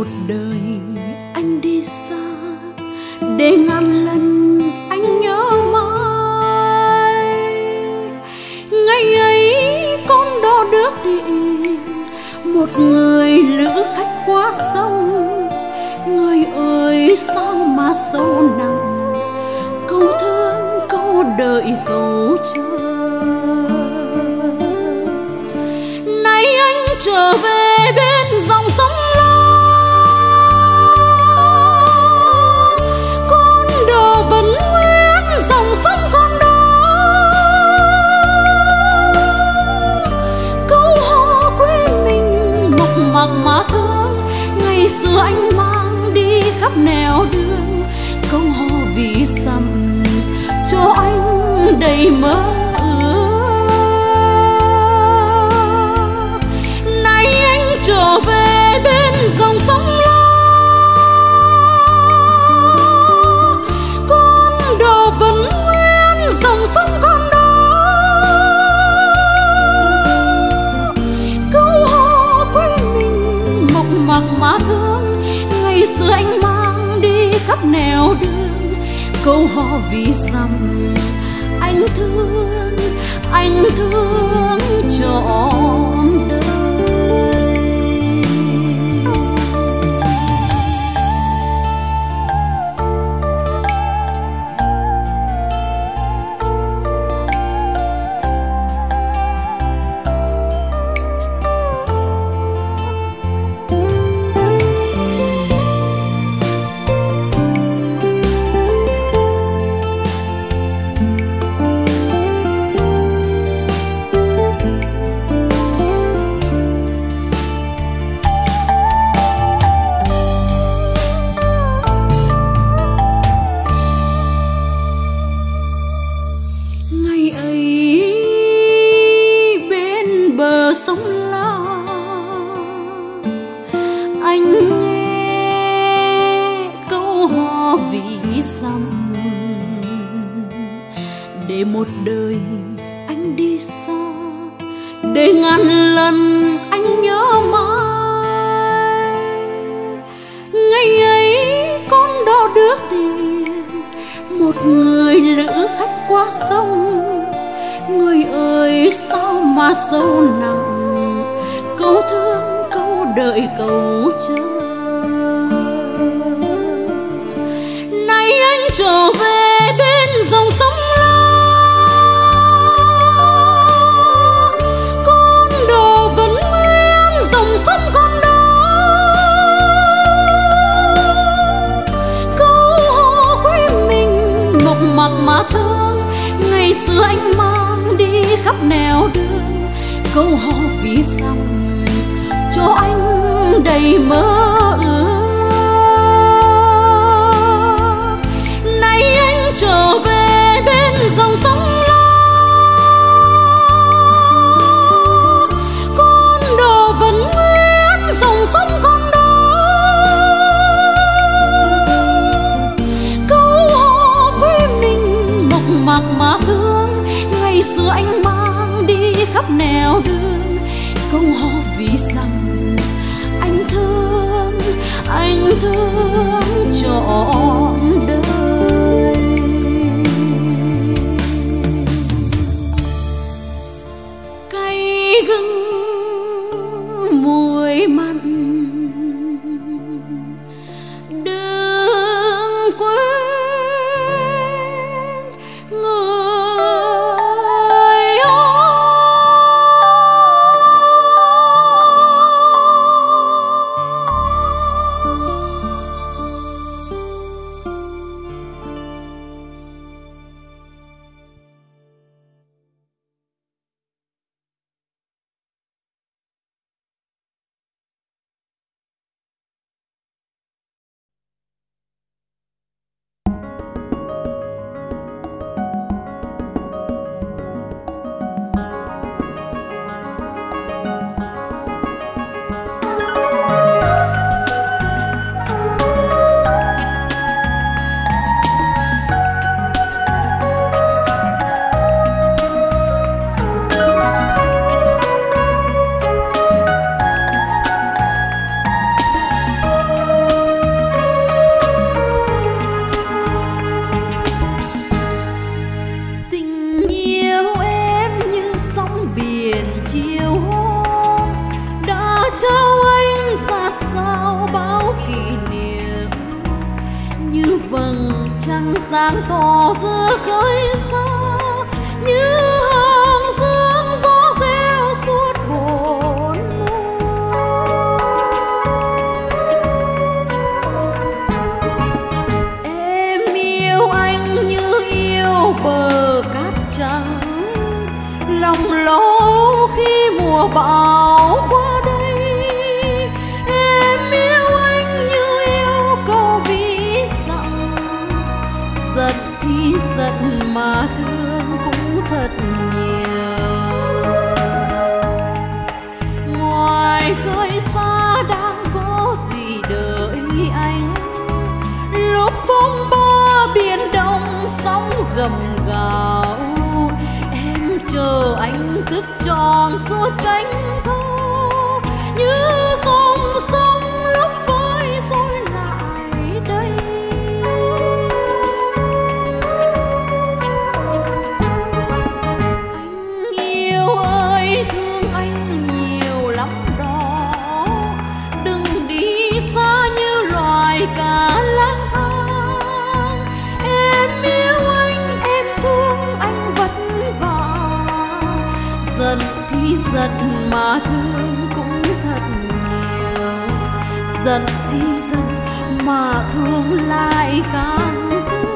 đời anh đi xa, để ngàn lần anh nhớ mãi. Ngày ấy con đò đưa tiền, một người lữ khách qua sông. Người ơi sao mà sâu nặng, câu thương câu đợi câu chờ. Nay anh trở về bên dòng sông lo, con đò vẫn nguyên dòng sông con đó. Câu hò quê mình mộc mạc mà thương, ngày xưa anh mang đi khắp nẻo đường. Câu hò vì sầm cho anh đầy mơ ước. Nay anh trở về bên dòng sông lo, con đò vẫn nguyên dòng sông con đó. Câu hò quê mình mộc mạc mà thương, ngày xưa anh mang đi khắp nẻo đường. Câu hò vì rằng anh thương trọn đời. Sông La anh nghe câu hò vì rằng để một đời anh đi xa, để ngàn lần anh nhớ mãi. Ngày ấy con đò đưa tiền, một người lữ khách qua sông. Người ơi sao mà sâu nặng, câu thương câu đợi câu chờ. Nay anh trở về bên dòng sông lo, con đò vẫn nguyên dòng sông con đó. Câu hò quê mình mộc mạc mà thương, ngày xưa anh mang đi khắp nẻo đường. Câu hò vì rằng cho anh đầy mơ ước. Nay anh trở về bên dòng sông lo, con đò vẫn nguyên dòng sông con đó. Câu hò quê mình mộc mạc mà thương, ngày xưa anh mang đi khắp nẻo đường. Câu hò vì rằng anh thương trọn đời. Cay gừng muối mặn đừng quên người ơi. trăng sáng tỏ giữa khơi xa, như hàng sương gió reo suốt bốn mùa. Em yêu anh như yêu bờ cát trắng, lòng lo khi mùa bão qua đây. Em yêu anh như yêu câu ví dặm, giận thì giận mà thương cũng thật nhiều. Ngoài khơi xa đang có gì đợi anh, lúc phong ba biển đông sóng gầm gào. Em chờ anh thức tròn suốt cánh thơ, như dòng sông lúc vơi sôi lại đây. Anh yêu ơi thương anh nhiều lắm đó, đừng đi xa như loài cá lang thang. Em yêu anh, em thương anh vất vả, giận thì giận mà thương cũng thật nhiều. Giận thì giận mà thương lại càng thương.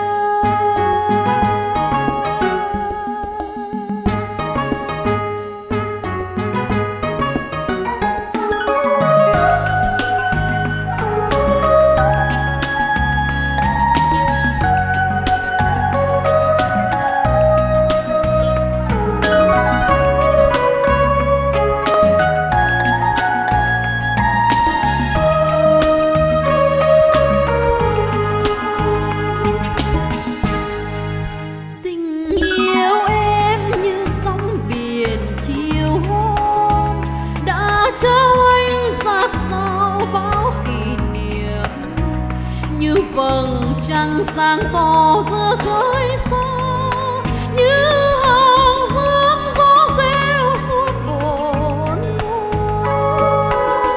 Vầng trăng sáng tỏ giữa khơi xa, như hàng sương gió reo suốt bốn mùa.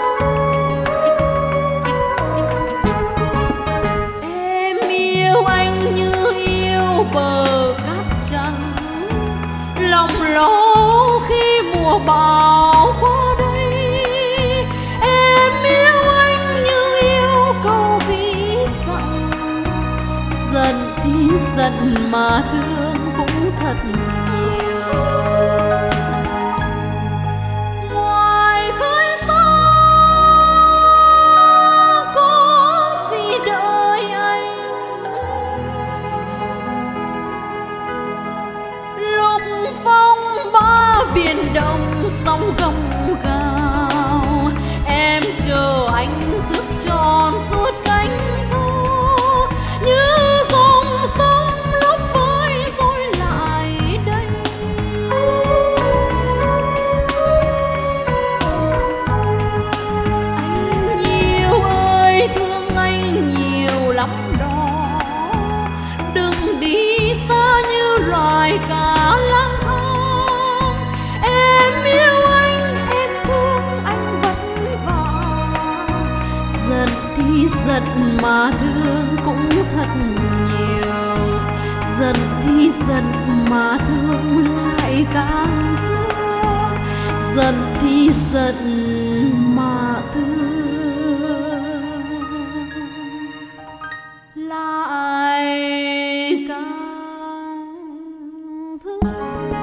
Em yêu anh như yêu bờ cát trắng, lòng lo khi mùa bão qua đây. Em yêu anh như yêu câu ví dặm, giận thì giận mà thương cũng thật nhiều. Ngoài khơi xa có gì đợi anh, lúc phong ba biển đông sóng gầm gào. Em chờ anh thức tròn suốt cánh thơ, như dòng sông lúc vơi sôi lại đây. Anh nhiều ơi thương anh nhiều lắm đó, đừng đi xa như loài cá lang thang. Em yêu anh, em thương anh vất vả, giận thì giận mà thương cũng thật nhiều. Giận thì giận mà thương lại càng thương, giận thì giận mà thương lại càng thương.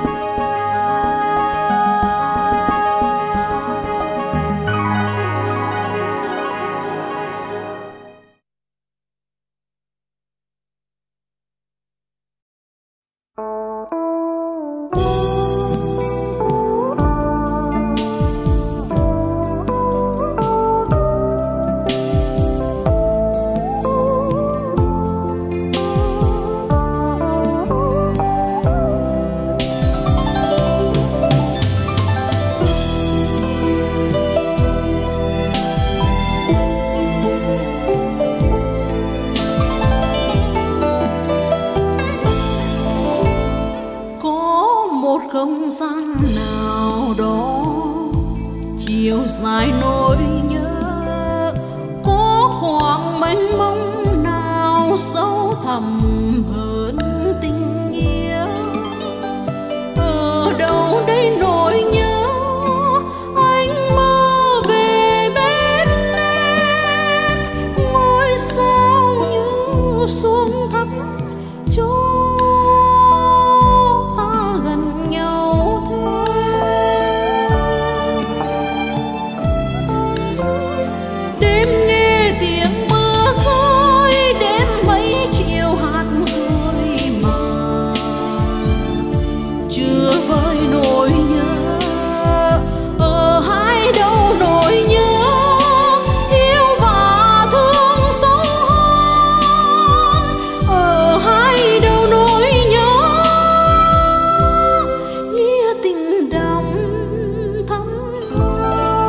Không gian nào đó chiều dài nỗi nhớ, có khoảng mênh mông nào sâu thẳm thầm hơn tình yêu. Ở đâu đây nỗi nhớ, anh mơ về bên em. Ngôi sao như xuống thấp cho ta gần nhau thêm. Đêm nghe tiếng mưa rơi, đêm mấy chiều hạt rơi mà chưa vơi nỗi nhớ. Ở hai đâu nỗi nhớ, yêu và thương sâu hơn. Ở hai đâu nỗi nhớ, nghĩa tình đậm thắm hơn.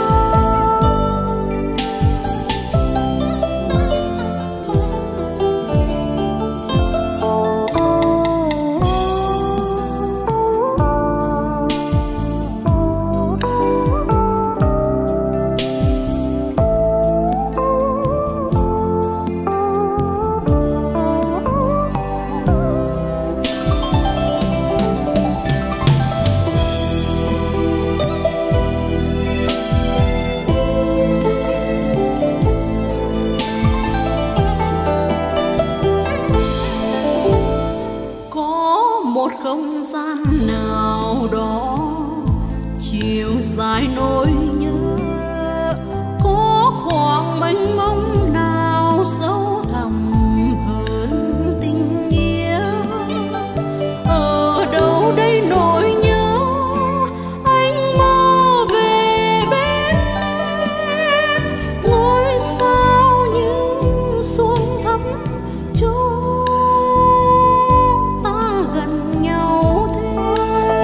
Có một không gian nào đó chiều dài nỗi nhớ, có khoảng mênh mông nào sâu thẳm hơn tình yêu. Ở đâu đây nỗi nhớ, anh mơ về bên em. Ngôi sao như xuống thấp cho ta gần nhau thêm.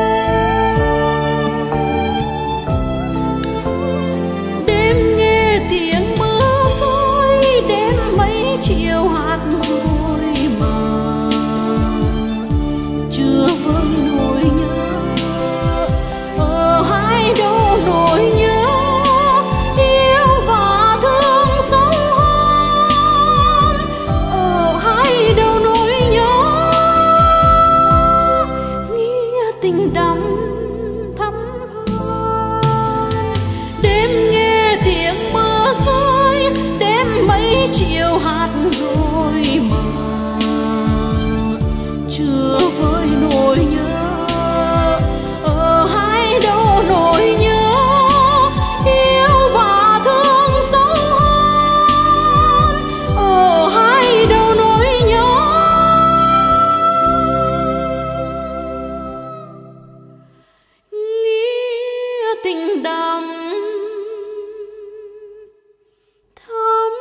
Đêm nghe tiếng mưa rơi, đêm mấy chiều hạt rơi mà chưa vơi nỗi nhớ. Ở hai đâu nỗi nhớ, yêu và thương sâu hơn. Ở hai đâu nỗi nhớ, nghĩa tình đậm thắm hơn. Đêm nghe tiếng mưa rơi, đêm mấy chiều hạt rơi mà chưa vơi nỗi nhớ. Ở hai đâu nỗi nhớ, yêu và thương sâu hơn. Ở hai đâu nỗi nhớ, nghĩa tình đậm thắm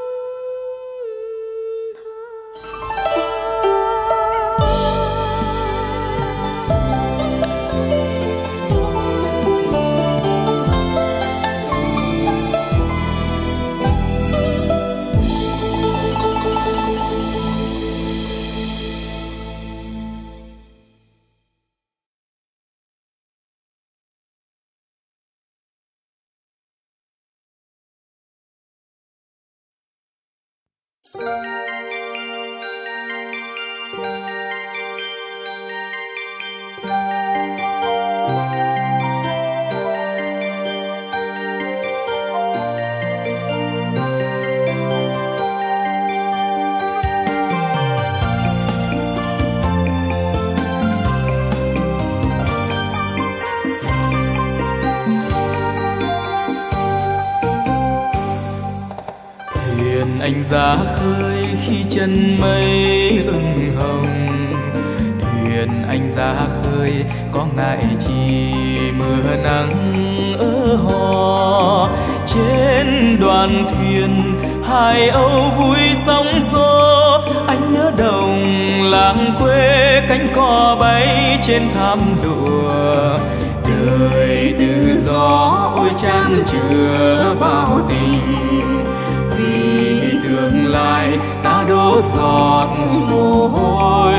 anh ra khơi khi chân mây ửng hồng. Thuyền anh ra khơi có ngại chi mưa nắng ở hò. Trên đoàn thuyền hai âu vui sóng xô. Anh nhớ đồng làng quê cánh cò bay trên thảm lụa. Đời tự do ôi chan chứa bao tình. Vì tương lai ta đổ giọt mồ hôi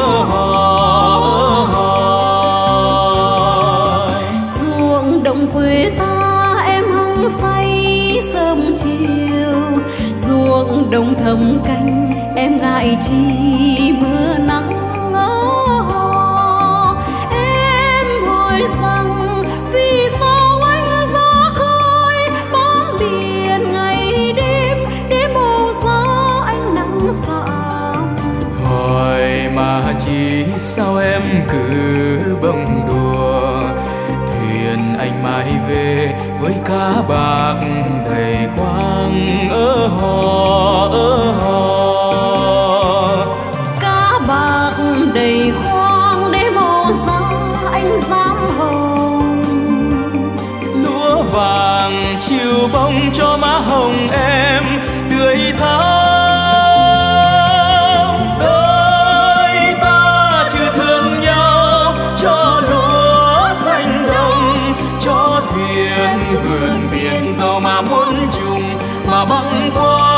ruộng đồng quê ta em hăng say sớm chiều. Ruộng đồng thầm canh em ngại chi mưa nắng em hỏi rằng vì sao anh ra khơi bám biển ngày đêm để màu giá anh nắng sạm. Hỏi mà chỉ sao em cứ bông đùa, thuyền anh mãi về với cá bạc đầy khoang cá bạc đầy khoang để màu giá anh dám hồng. Lúa vàng chiều bông cho má hồng em tươi thắm. Đôi ta chưa thương nhau cho lúa xanh đồng, cho thuyền vượt biển dẫu mà muốn chung mà băng qua.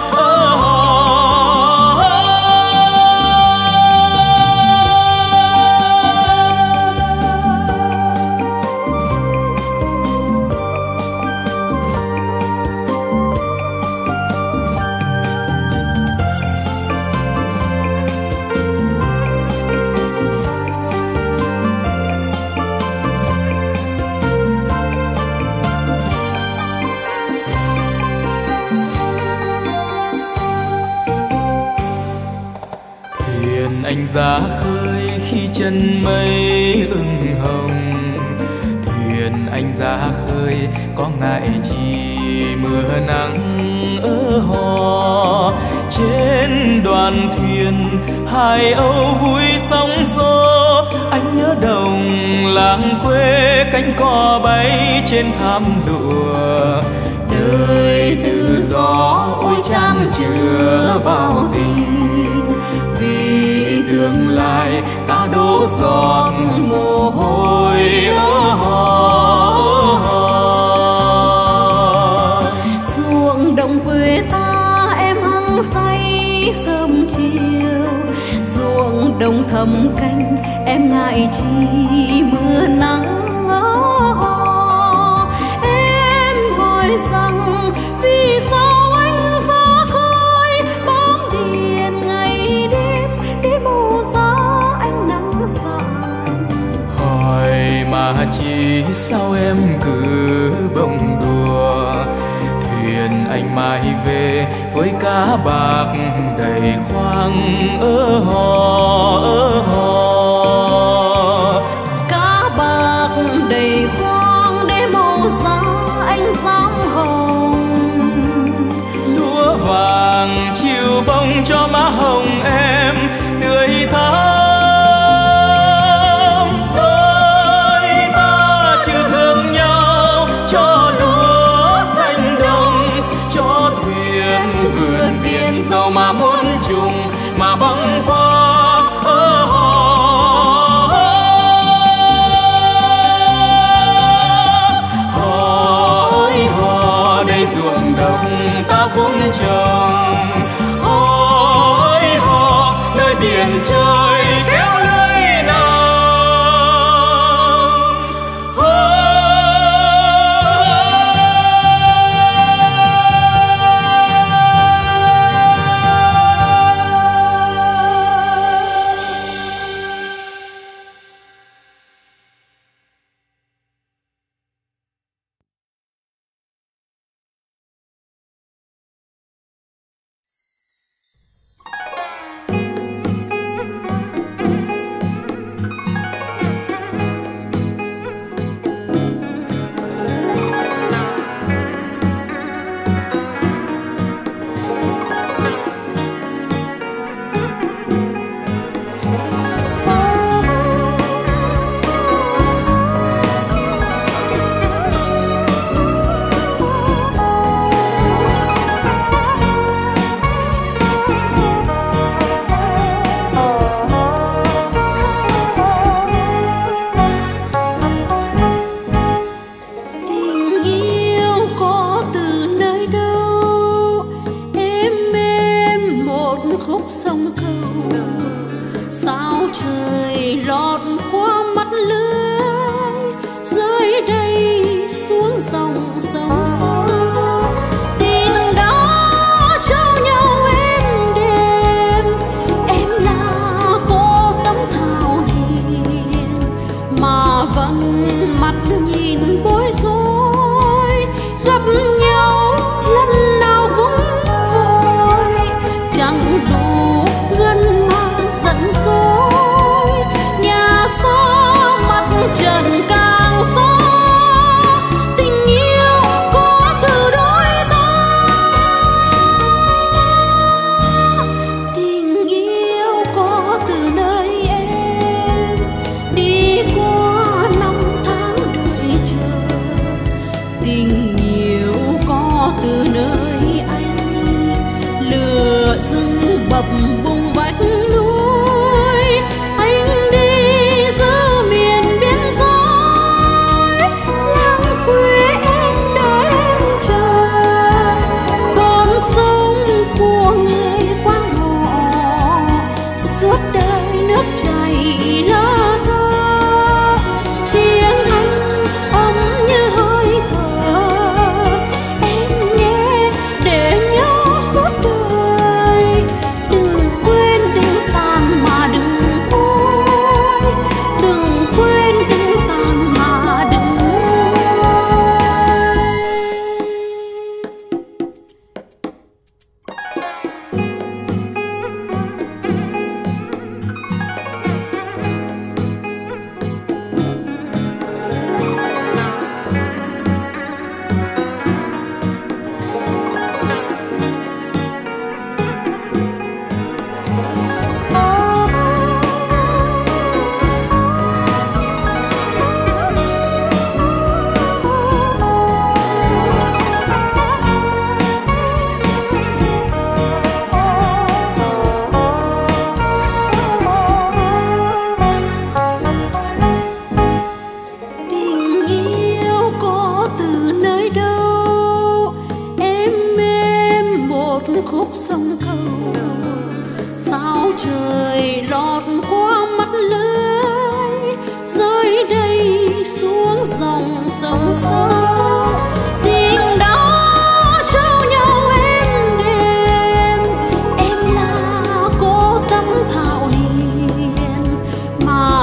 Anh ra khơi khi chân mây ửng hồng, thuyền anh ra khơi có ngại chi mưa nắng hò. Trên đoàn thuyền hai âu vui sóng xô, anh nhớ đồng làng quê cánh cò bay trên thảm lụa. Đời tự do ôi chan chứa bao tình, vì tương lai ta đổ giọt mồ hôi. Ruộng đồng quê ta em hăng say sớm chiều, ruộng đồng thầm canh em ngại chi mưa nắng em hỏi rằng vì sao anh ra khơi bám biển ngày đêm để màu giá anh nắng sạm. Hỏi mà chỉ sao em cứ bông đùa, thuyền anh mãi về với cá bạc đầy khoang cá bạc đầy khoang để màu giá anh dám hồng. Lúa vàng chiều bông cho má hồng em tươi thắm. Đôi ta chưa thương nhau cho lúa xanh đồng, cho thuyền vượt biển dẫu mà muốn chung mà băng qua.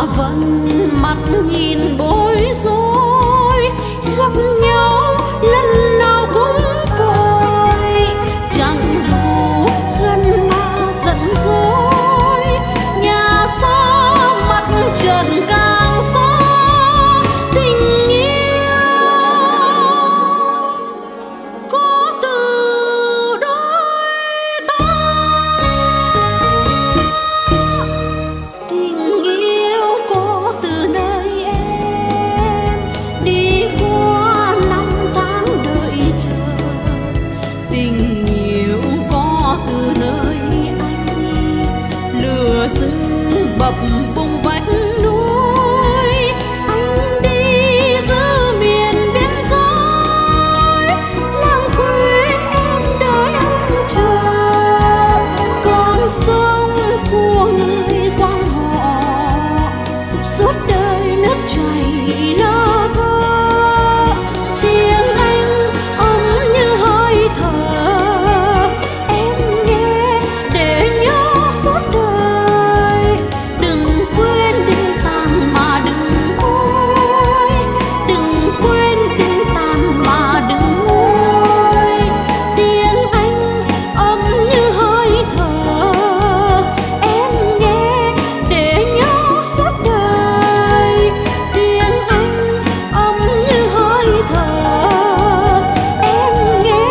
vẫn mắt nhìn bối rối, gặp nhau lần nào cũng vội, chẳng đủ gần mà giận dỗi, nhà xa mặt trần càng xa, tình yêu có từ đôi ta, tình yêu có từ nơi em đi qua năm tháng đợi chờ, tình yêu có từ nơi anh lửa rừng bập bùng vách núi, anh đi giữa miền biên giới, làng quê em đợi anh chờ, con sông của người quan họ suốt đời nước chảy lơ thơ, tiếng anh ấm như hơi thở, em nghe để nhớ suốt đời, đừng quên đừng tàn mà đừng nguôi, đừng quên đừng tàn mà đừng nguôi, tiếng anh ấm như hơi thở, em nghe để nhớ suốt đời, tiếng anh ấm như hơi thở, em nghe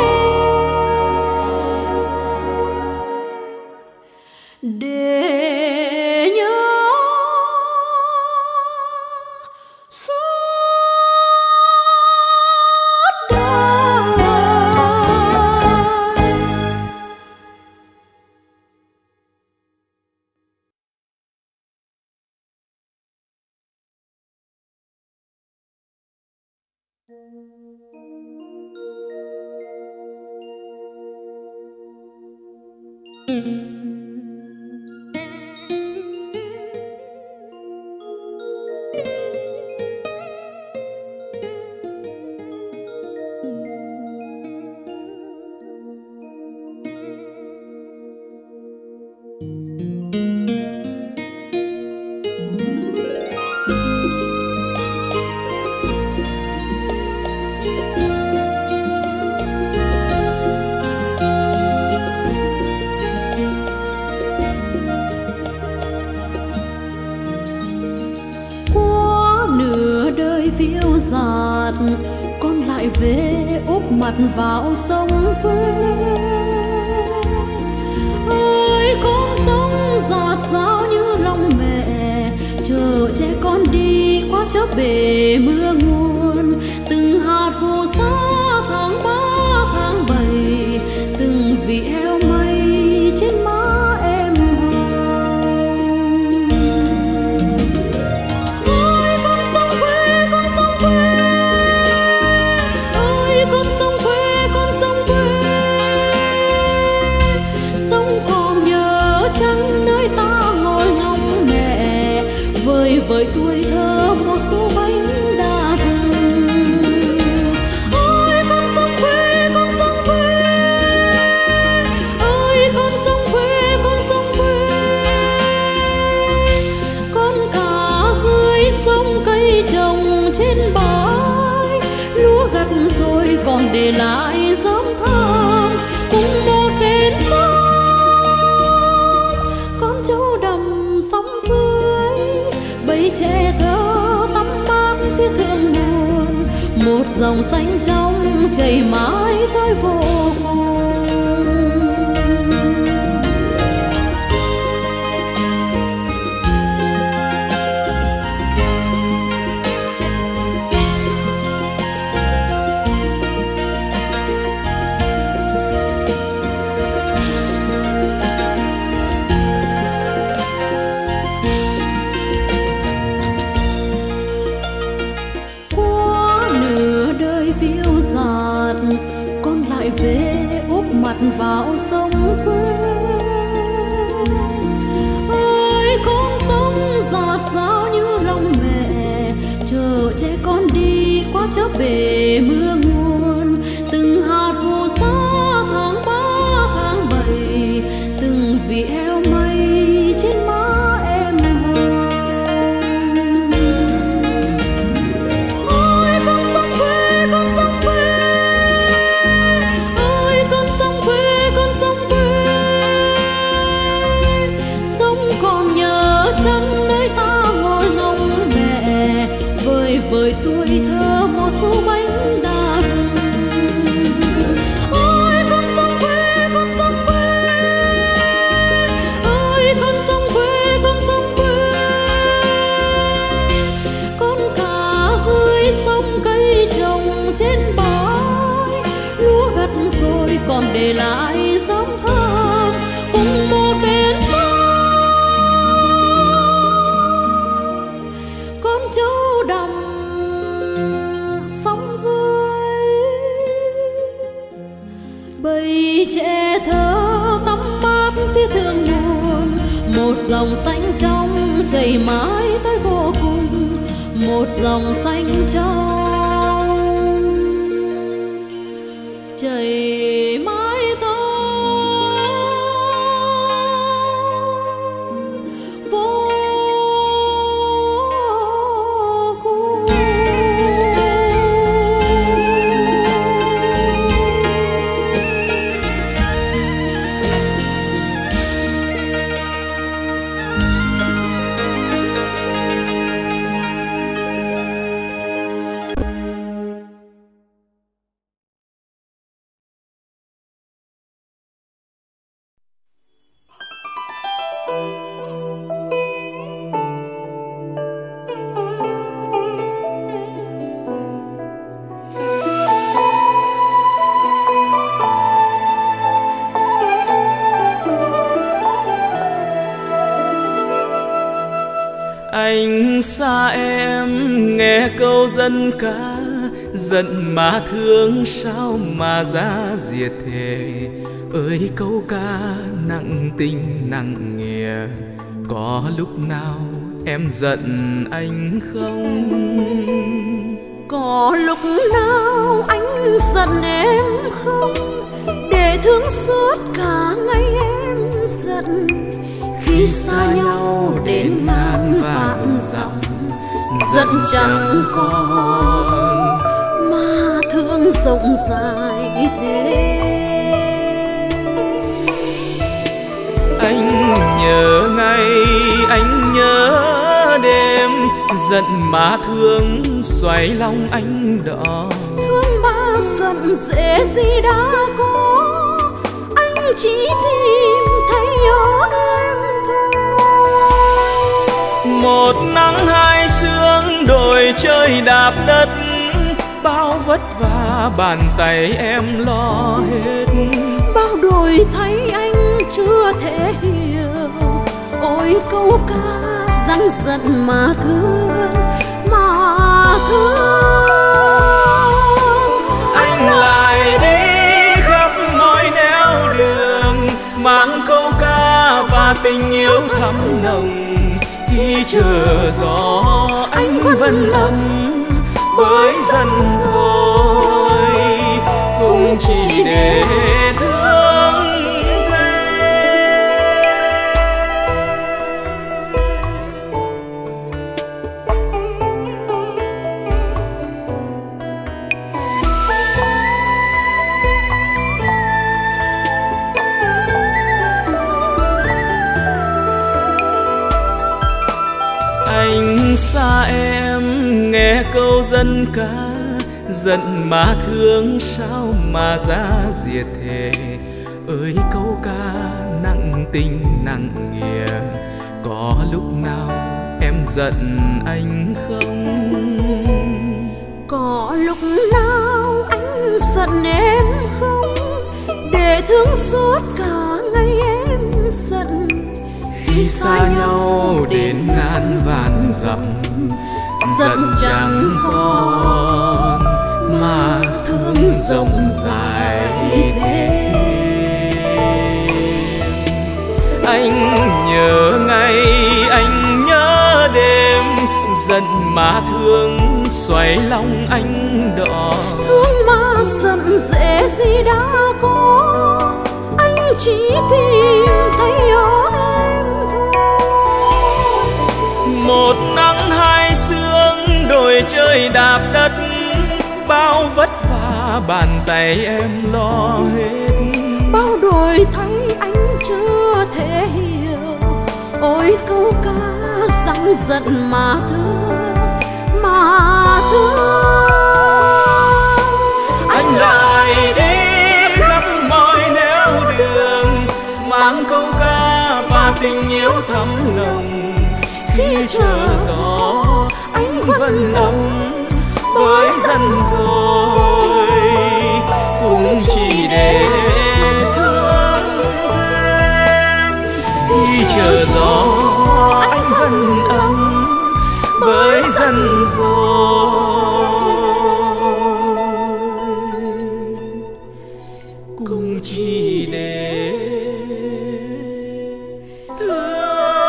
để nhớ suốt đời. Qua nửa đời phiêu dạt, con lại về úp mặt vào sông quê. Ơi con sông dạt dào như lòng mẹ, chờ trẻ con đi qua chớp bể mưa nguồn, từng hạt phù sa tháng 3 tháng 7, từng vị heo mây trên má em hồng. Ơi con sông quê, con sông quê, ơi con sông quê, con sông quê, sông còn nhớ chăng nơi ta ngồi ngóng mẹ, vơi vợi tuổi thơ một số bánh đa rừng. Ôi con sông quê, con sông quê, ơi con sông quê, con sông quê, con cá dưới sông cây trồng trên bãi, lúa gặt rồi còn để lại giấm thơm, cùng một bên sông con trâu đầm sóng dưới, bầy trẻ thơ tắm mát phía thượng nguồn, một dòng xanh trong chảy mãi tới vô cùng. Qua nửa đời phiêu dạt, con lại về úp mặt vào sông quê. Ơi con sông dạt dào như lòng mẹ, chờ trẻ con đi qua chớp bể mưa nguồn, từng hạt phù sa tháng 3 tháng 7, từng vị heo mây trên má em hồng. du bánh đa vừng. Ôi con sông quê, con sông quê, ơi con sông quê, con sông quê. Con cá dưới sông cây trồng trên bãi, lúa gặt rồi còn để lại dấu thơm cùng một bên sông. Con trâu đầm sóng dưới, bầy trẻ thơ tắm mát phía thượng nguồn. Một dòng xanh trong chảy mãi tới vô cùng, một dòng xanh trong chảy mãi tới vô cùng. Anh xa em nghe câu dân ca, giận mà thương sao mà giá diệt thề. Ơi câu ca nặng tình nặng nghĩa, có lúc nào em giận anh không? Có lúc nào anh giận em không? Để thương suốt cả ngày em giận. Khi xa nhau đến ngàn vạn dặm, giận chẳng còn mà thương rộng dài thế. Anh nhớ ngày, anh nhớ đêm, giận mà thương xoáy lòng anh đỏ. Thương mà giận dễ gì đã có, anh chỉ tìm thấy nhớ em thôi. Một nắng hai sương đồi trời đạp đất, bao vất vả bàn tay em lo hết. Bao đổi thấy anh chưa thể hiểu, ôi câu ca răng giận mà thương, mà thương. Anh lại đi khắp mọi nẻo đường, mang câu ca và tình yêu thắm nồng. Khi chờ gió anh vẫn lầm bởi dần rồi, cũng chỉ để thương anh xa em nghe câu dân ca, giận mà thương sao mà giá diệt thề. Ơi câu ca nặng tình nặng nghĩa, có lúc nào em giận anh không? Có lúc nào anh giận em không? Để thương suốt cả ngày em giận. Khi xa nhau đến ngàn vạn dặm, giận chẳng còn mà thương rộng dài thế. Anh nhớ ngày, anh nhớ đêm, giận mà thương xoáy lòng anh đỏ. Thương mà giận dễ gì đã có, anh chỉ tìm thấy nhớ em thôi. Một nắng hai sương đồi trời đạp đất, bao vất vả bàn tay em lo hết. Bao đổi thấy anh chưa thể hiểu, ôi câu ca răng giận mà thương, mà thương. thắm lòng. Khi chờ gió anh vẫn ấm bởi dân rồi, cũng chỉ để thương em. Khi chờ gió anh vẫn ấm bởi dân rồi, cũng chỉ để thương.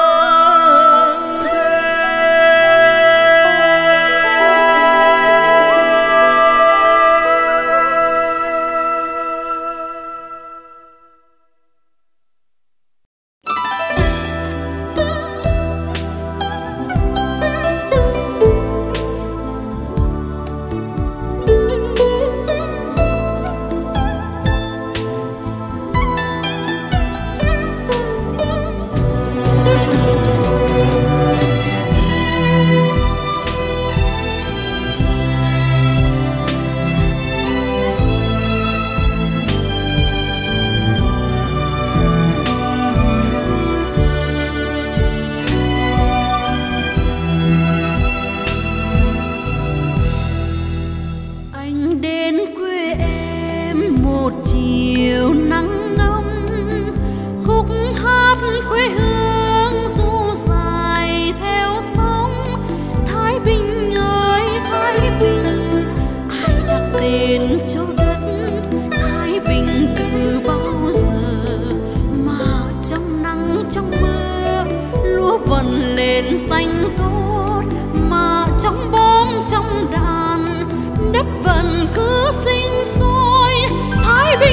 xanh tốt mà trong bom trong đàn đất vẫn cứ sinh sôi thái bình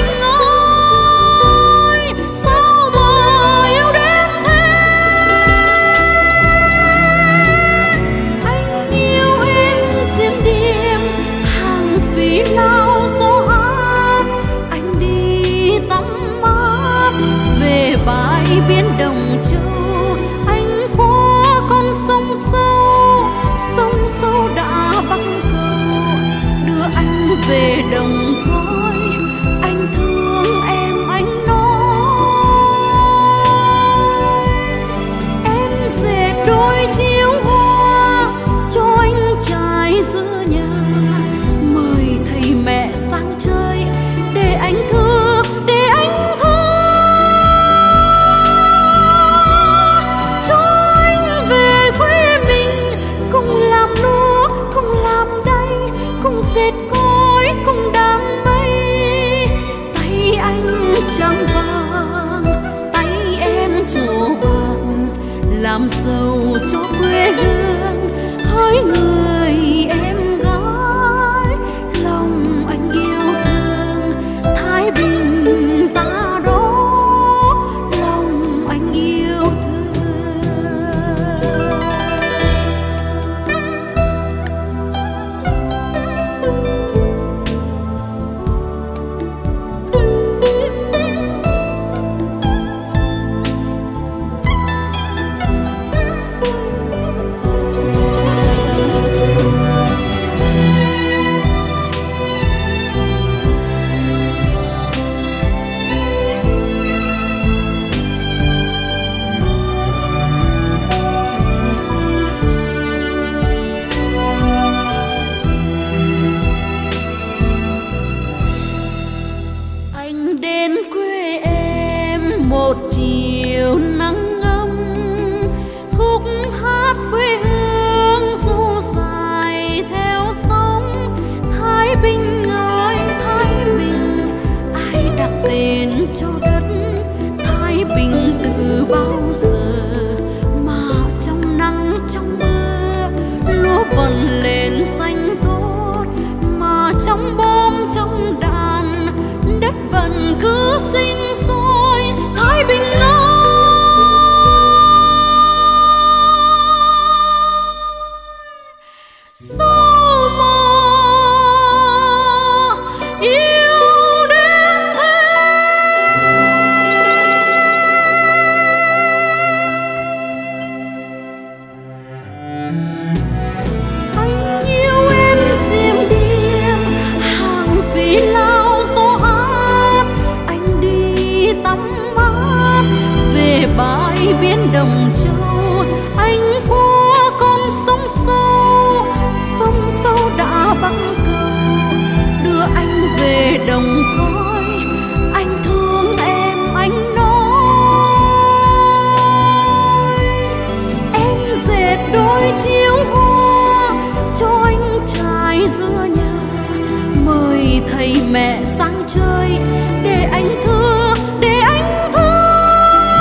ơi sao mà yêu đến thế. Anh yêu em diêm điềm hàng phí lao gió hát, anh đi tắm mát về bãi biển Đồng Châu. Sông sâu đã băng cầu đưa anh về đồng cối. Anh thương em, anh nói em dệt đôi chiếu hoa cho anh trai giữa nhà, mời thầy mẹ sang chơi để anh thương, để anh thương cho anh về quê mình, cùng làm lúa, cùng làm đay, cùng dệt cối, cùng đam mê. thầy mẹ sang chơi để anh thương, để anh thương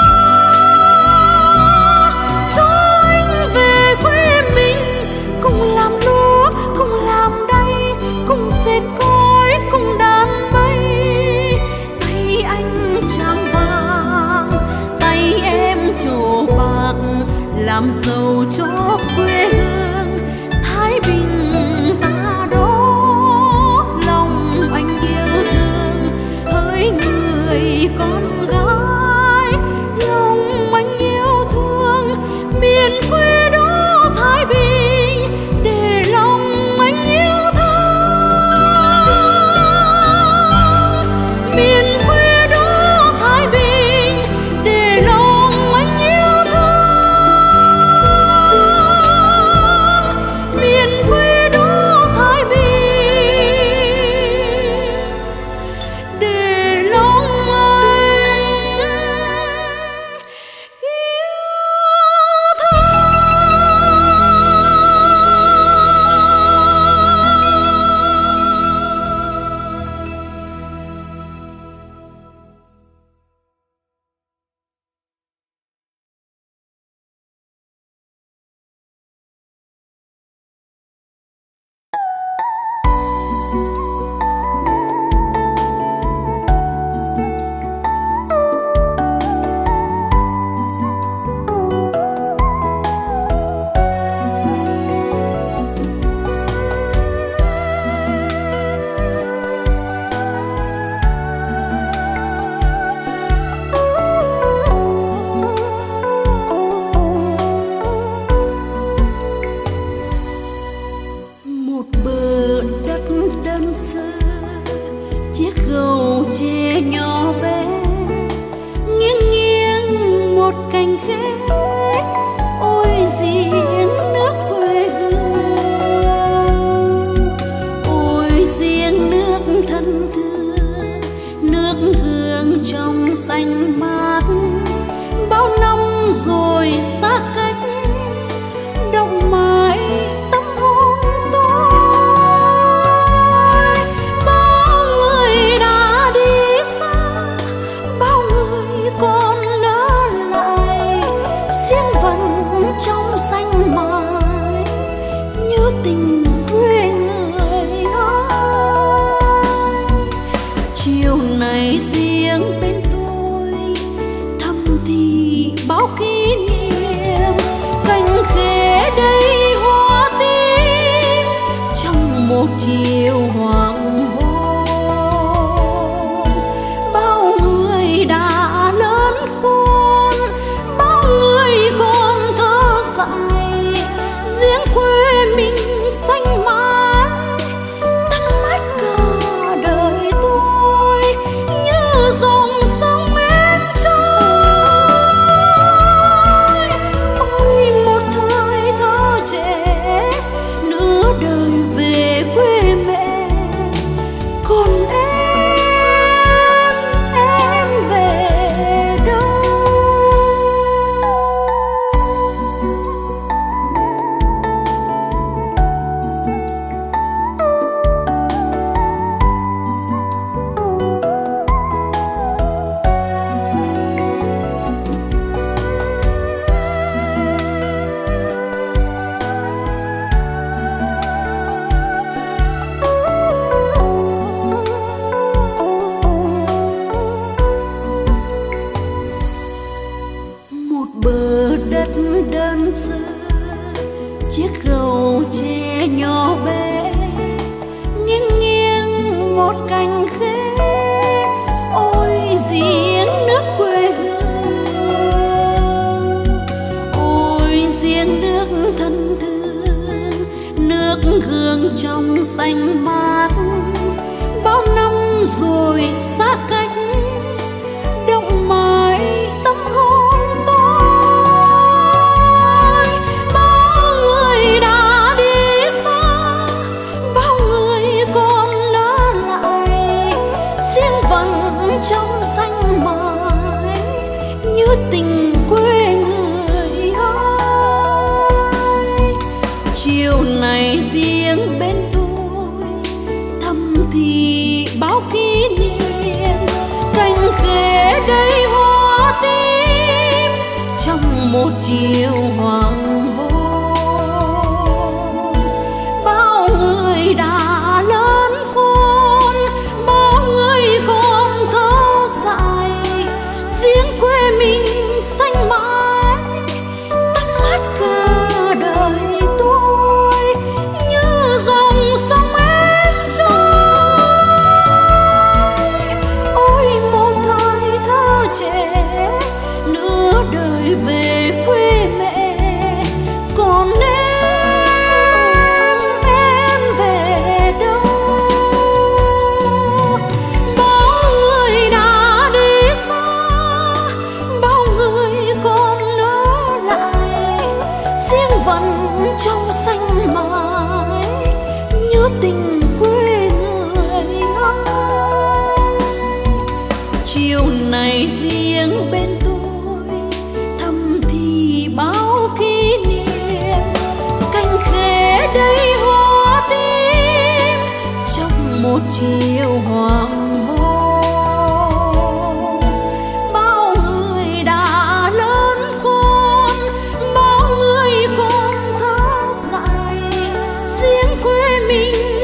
cho anh về quê mình, cùng làm lúa, cùng làm đay, cùng dệt cối, cùng đàn mây. Tay anh tràm vàng, tay em trổ bạc, làm giàu cho quê hương Thái Bình ta đó. Lòng anh yêu thương hỡi người con gái, lòng anh yêu thương miền quê đó Thái Bình, để lòng anh yêu thương miền quê đó Thái Bình, để lòng anh yêu thương miền quê đó Thái Bình, để lòng anh yêu một bờ đất đơn sơ, chiếc gầu tre nhỏ bé, nghiêng nghiêng một cành khế. Ôi giếng nước quê hương, ôi giếng nước thân thương, nước hương trong xanh mát. Bao năm rồi xa cách, động mãi tâm hồn tôi. Bao người đã đi xa, bao người còn ở lại, riêng vẫn trong xanh mãi như tình quê người ơi. Chiều này riêng bên tôi thầm thì bao kỷ niệm, cành khế đầy hoa tím trong một chiều hoàng hôn. Bao người đã lớn khôn, bao người còn thơ dại, riêng quê mình xanh mãi thắm mắt cả đời tôi, như dòng sông em trôi. Ôi một thời thơ trẻ, nửa đời về quê mẹ, còn em về đâu? Một bờ đất đơn sơ, chiếc gầu tre nhỏ bé, nghiêng nghiêng một cành khế. Ôi giếng nước quê hương, ôi giếng nước thân thương, nước gương trong xanh mát. Bao năm rồi xa cách, động mãi tâm hồn tôi. Bao người đã đi xa, bao người còn ở lại, riêng vẫn trong xanh mãi như tình quê người ơi. Chiều này riêng bên tôi thầm thì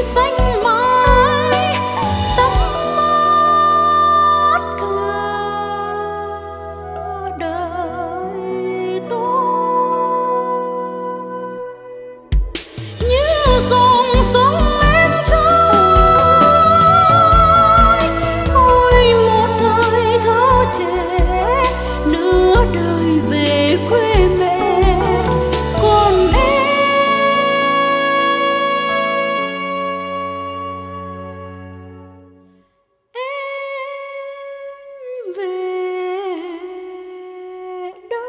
xanh mãi tắm mát cả đời tôi. Như dòng sông em trôi, ôi một thời thơ trẻ nửa đời về quê mẹ. Còn em về đâu?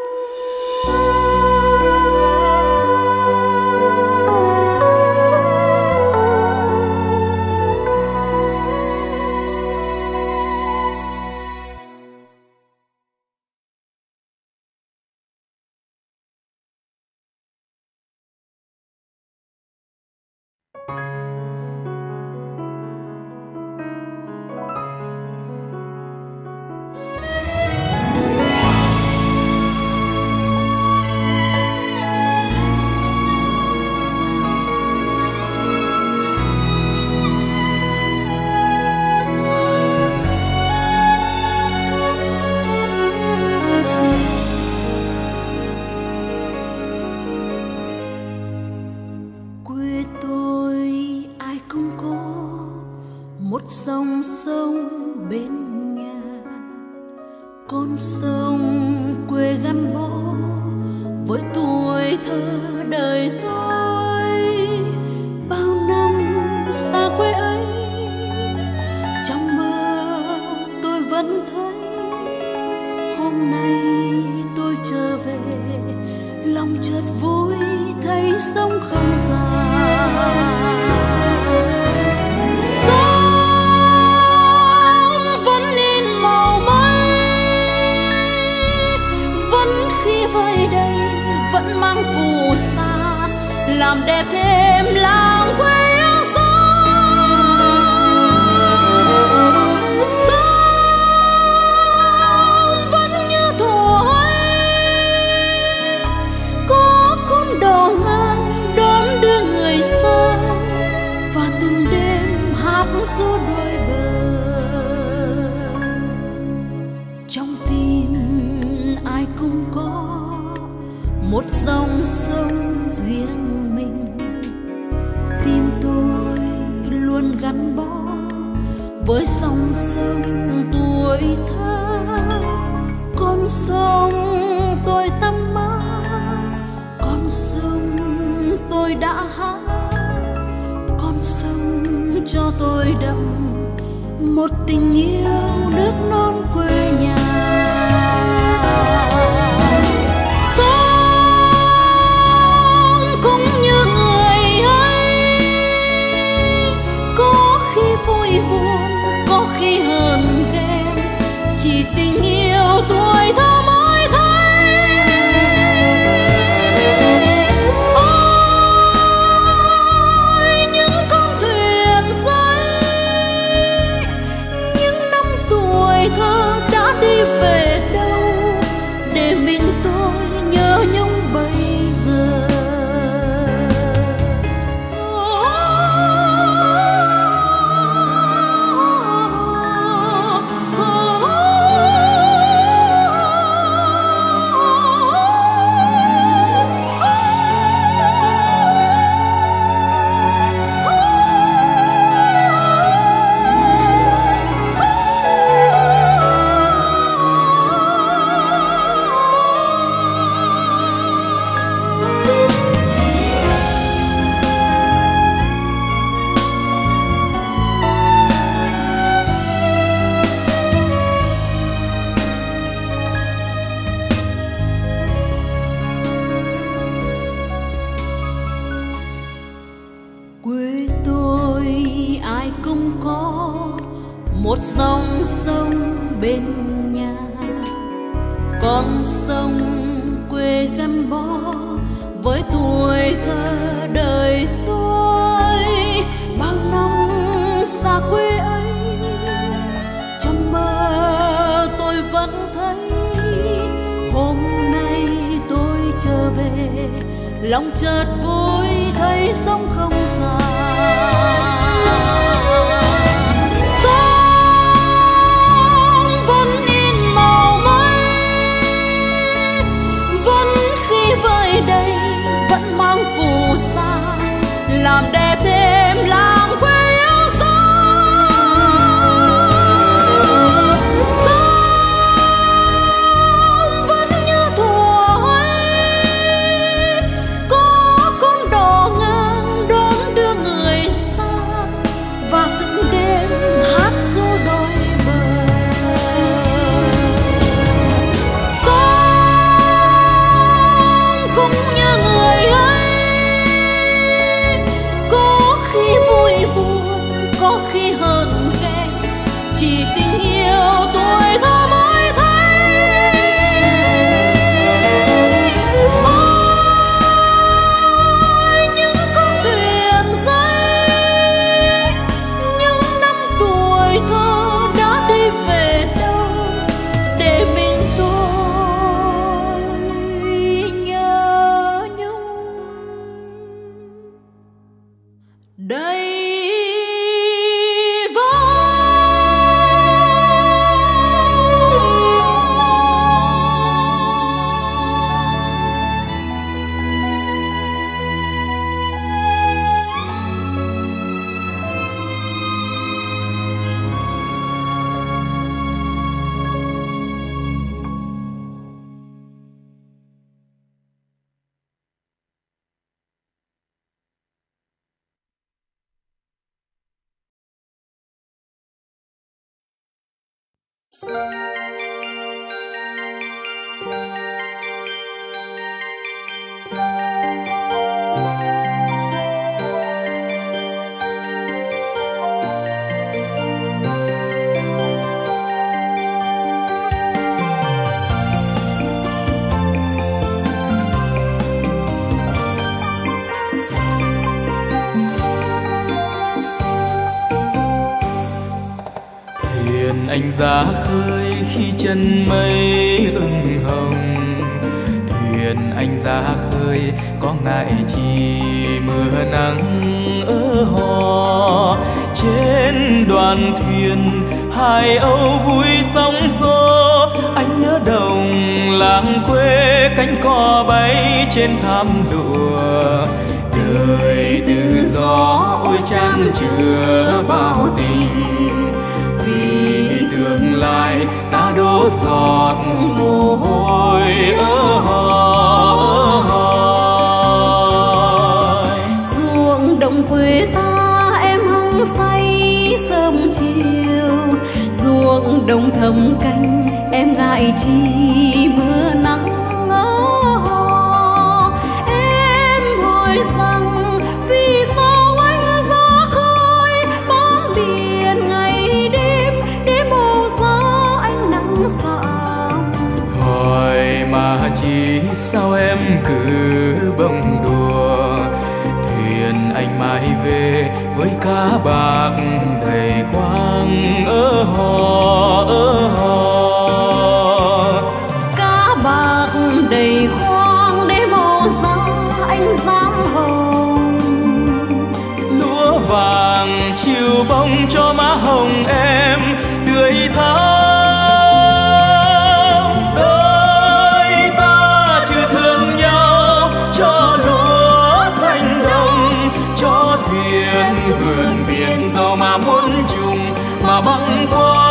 Quê tôi ai cũng có một dòng sông bên nhà, con sông quê gắn bó với tuổi thơ đời tôi. Bao năm xa quê ấy, trong mơ tôi vẫn thấy hôm nay tôi trở về, lòng chợt vui thấy sống không già. Sông vẫn in màu mây, vẫn khi vơi đây vẫn mang phù sa, làm đẹp thêm làng quê yêu dấu. Sông vẫn như thuở ấy, có con đò ngang đón đưa người xa, và từng đêm hát ru đôi bờ. Trong tim ai cũng có một dòng sông riêng mình, tim tôi luôn gắn bó với dòng sông tuổi thơ. Con sông tôi tắm mát, con sông tôi đã hát, con sông cho tôi đậm một tình yêu nước non quê nhà. Sông cũng như người ấy, có khi vui buồn, có khi hờn ghen, chỉ tình yêu tuổi thơ mới thấy. Ôi những con thuyền giấy, những năm tuổi thơ đã đi về đâu, để mình tôi nhớ nhung bây giờ. Quê tôi ai cũng có một dòng sông bên nhà, con sông quê gắn bó với tuổi thơ đời tôi. Bao năm xa quê ấy, trong mơ tôi vẫn thấy hôm nay tôi trở về, lòng chợt vui thấy sống không già. phù sa, làm đẹp thêm làng quê yêu xa. Sông vẫn như thuở ấy, có con đò ngang đón đưa người xa, và từng đêm hát ru đôi bờ. Sông cũng như người ấy, có khi vui buồn, có khi hờn ghen, chỉ tình yêu tuổi thơ mới thấy. Ôi những con thuyền giấy, những năm tuổi thơ đã đi về đâu, để mình tôi nhớ nhung. Đây anh ra khơi khi chân mây ửng hồng. Thuyền anh ra khơi có ngại chi mưa nắng ở hò. Trên đoàn thuyền hai âu vui sóng xô, anh nhớ đồng làng quê cánh cò bay trên thảm lụa. Đời tự do ôi chan chứa bao tình, vì tương lai ta đổ giọt mồ hôi ruộng đồng quê ta em hăng say sớm chiều, ruộng đồng thầm canh em ngại chi mưa nắng em hỏi rằng vì sao anh ra khơi bám biển ngày đêm để màu giá anh nắng xám. hỏi mà chỉ sao em cứ bông đùa, thuyền anh mãi về với cá bạc đầy khoang ở hò Cá bạc đầy khoang để màu giá anh dám hồng, lúa vàng chiều bông cho má hồng em tươi thắm. Đôi ta chưa thương nhau cho lúa xanh đồng, cho thuyền vượt biển giàu mà muốn chung mà băng qua.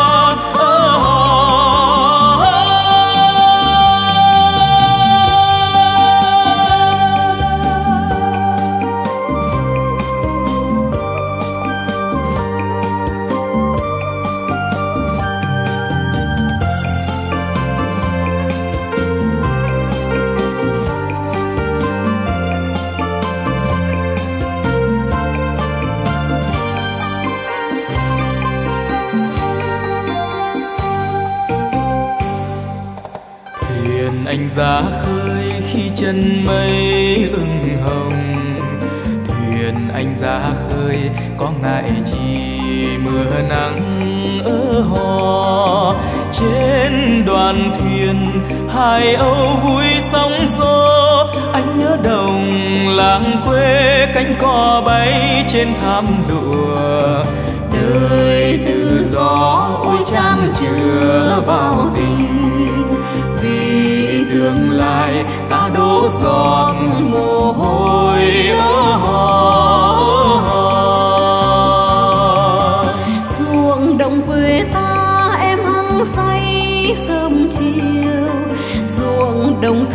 Anh ra khơi khi chân mây ửng hồng, thuyền anh ra khơi có ngại chi mưa nắng ở hò. Trên đoàn thuyền hai âu vui sóng xô, anh nhớ đồng làng quê cánh cò bay trên thảm lụa. Đời tự do ôi chan chứa bao tình, vì tương lai ta đổ giọt mồ hôi.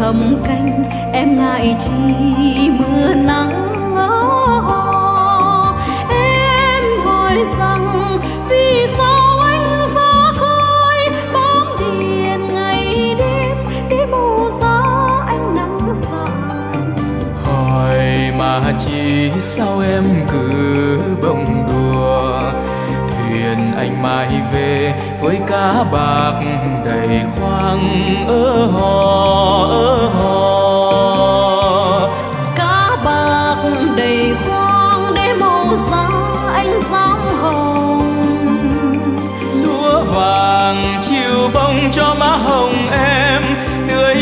thầm canh, em ngại chi mưa nắng. Em hỏi rằng vì sao anh ra khơi bám biển ngày đêm để mù giá anh nắng sàn. Hỏi mà chỉ sao em cứ bông đùa, thuyền anh mai về với cá bạc đầy khoang hò. Cá bạc đầy khoang để màu giá anh dám hồng. Lúa vàng chiều bông cho má hồng em tươi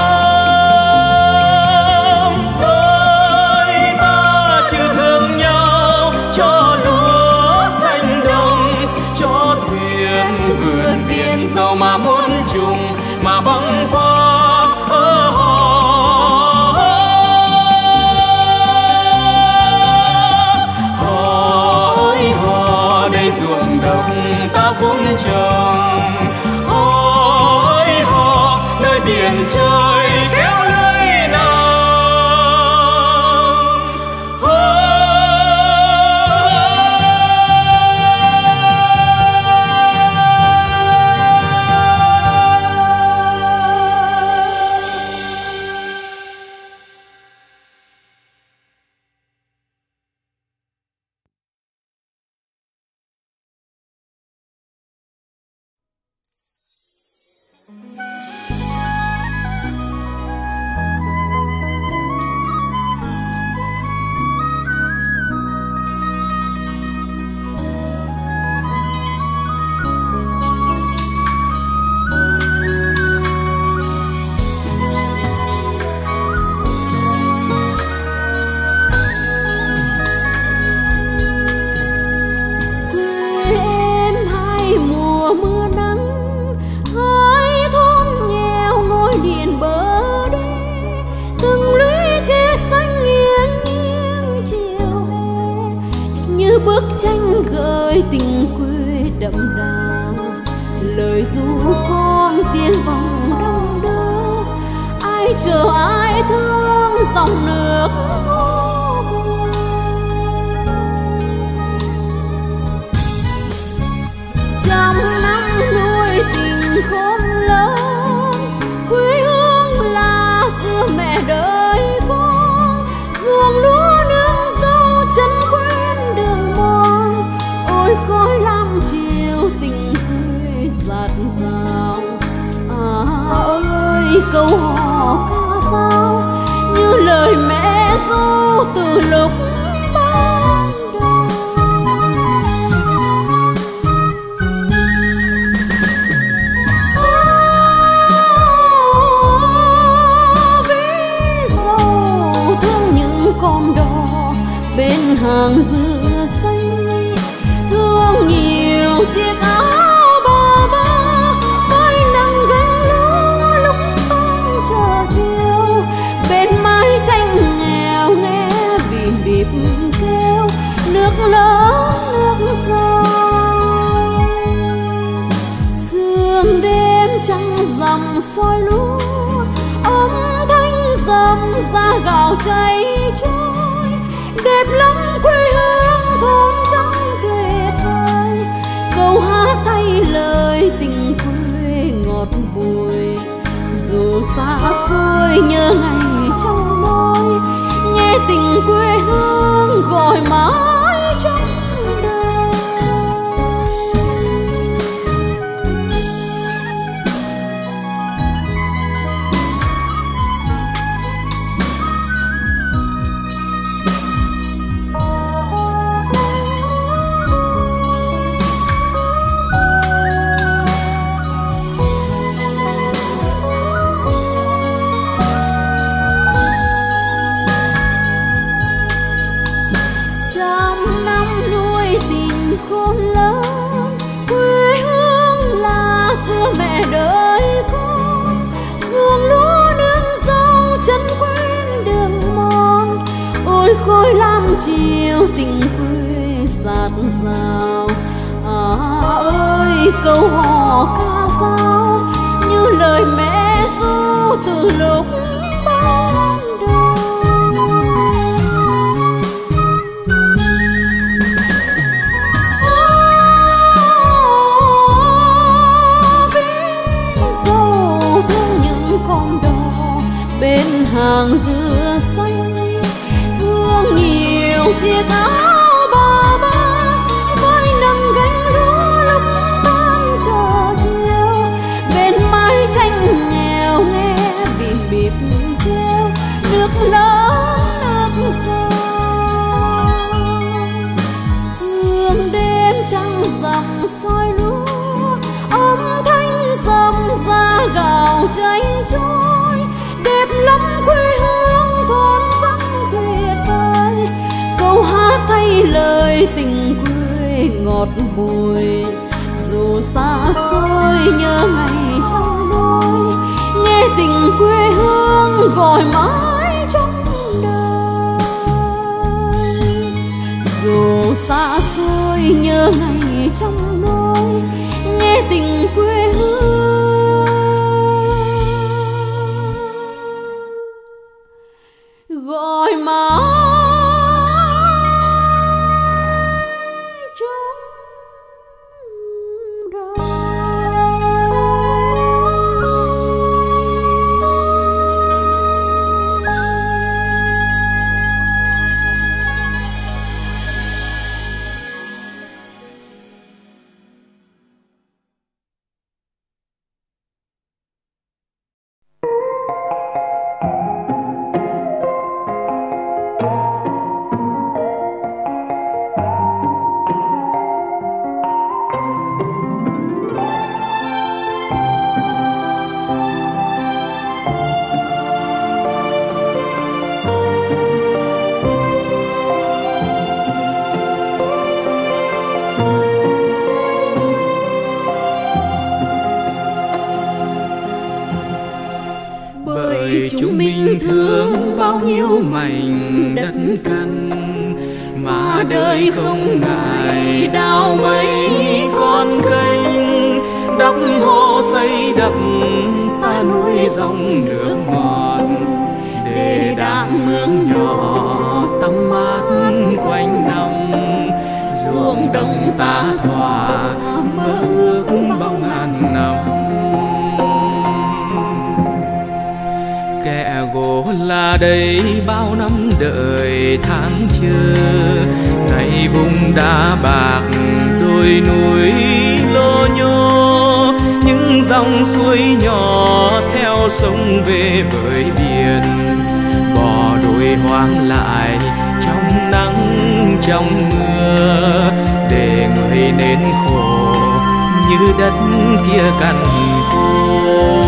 thắm. Đôi ta chưa thương nhau cho lúa xanh đồng, cho thuyền vượt biển dẫu mà muôn trùng mà băng qua. Ruộng đồng ta vun trồng, hối hò nơi biển trời kéo lưới nào. Bức tranh gợi tình quê đậm đà, lời ru con tiếng vọng đông đưa. Ai chờ ai thương dòng nước trăm năm nuôi tình khôn lớn. Quê hương là xưa mẹ đời con, ruộng lúa nương dâu chân quen đường mòn. Ôi khói lam chiều tình quê dạt dào. Ơi câu hò ca dao như lời mẹ ru từ lúc ban đầu. Ví dầu thương những con đò bên hàng dừa xanh, thương nhiều chiếc áo bà ba vai nắng gánh lúa lúc tông chờ chiều. Bên mái tranh nghèo nghe bìm bịp kêu nước lớn nước sâu. Sương đêm trăng rằm soi lúa, âm thanh rầm ra gạo cháy trôi. Đẹp lắm quê hương thôn trắng tuyệt vời, câu hát thay lời tình quê ngọt bùi. Dù xa xôi nhớ ngày trong môi, nghe tình quê hương gọi mãi trong đời. Khôn lớn quê hương là xưa mẹ đời con, ruộng lúa nương dâu chân quen đường mòn. Ôi khói lam chiều tình quê dạt dào. Ơi câu hò ca dao như lời mẹ du từ lúc ban đầu. Thương những con đò bên hàng dừa xanh, thương nhiều chiếc áo bà ba vai nâng gánh lúa lúc ban trò chiều, bên mái tranh nghèo nghe bìm bịp kêu nước lớn nước giàu. Sương đêm trăng rằm soi lúa, âm thanh rầm ra gào cháy trôi, đẹp lắm quê hương thôn trắng tuyệt vời. Câu hát thay lời tình quê ngọt bùi, dù xa xôi nhớ ngày trong đôi, nghe tình quê hương gọi mãi trong đời. Dù xa xôi nhớ ngày trong đôi, nghe tình quê hương gọi mãi trong đời. Chúng mình thương bao nhiêu mảnh đất căn, mà đời không ngại đào mấy con kênh, đắp hố xây đập ta nuôi dòng nước ngọt, để đàn mương nhỏ tắm mát quanh năm, ruộng đồng ta thỏa mơ ước bao ngàn năm. Gỗ là đây bao năm đợi tháng chờ, ngày vùng đá bạc đồi núi lô nhô, những dòng suối nhỏ theo sông về với biển, bỏ đồi hoang lại trong nắng trong mưa, để người nên khổ như đất kia cằn khô.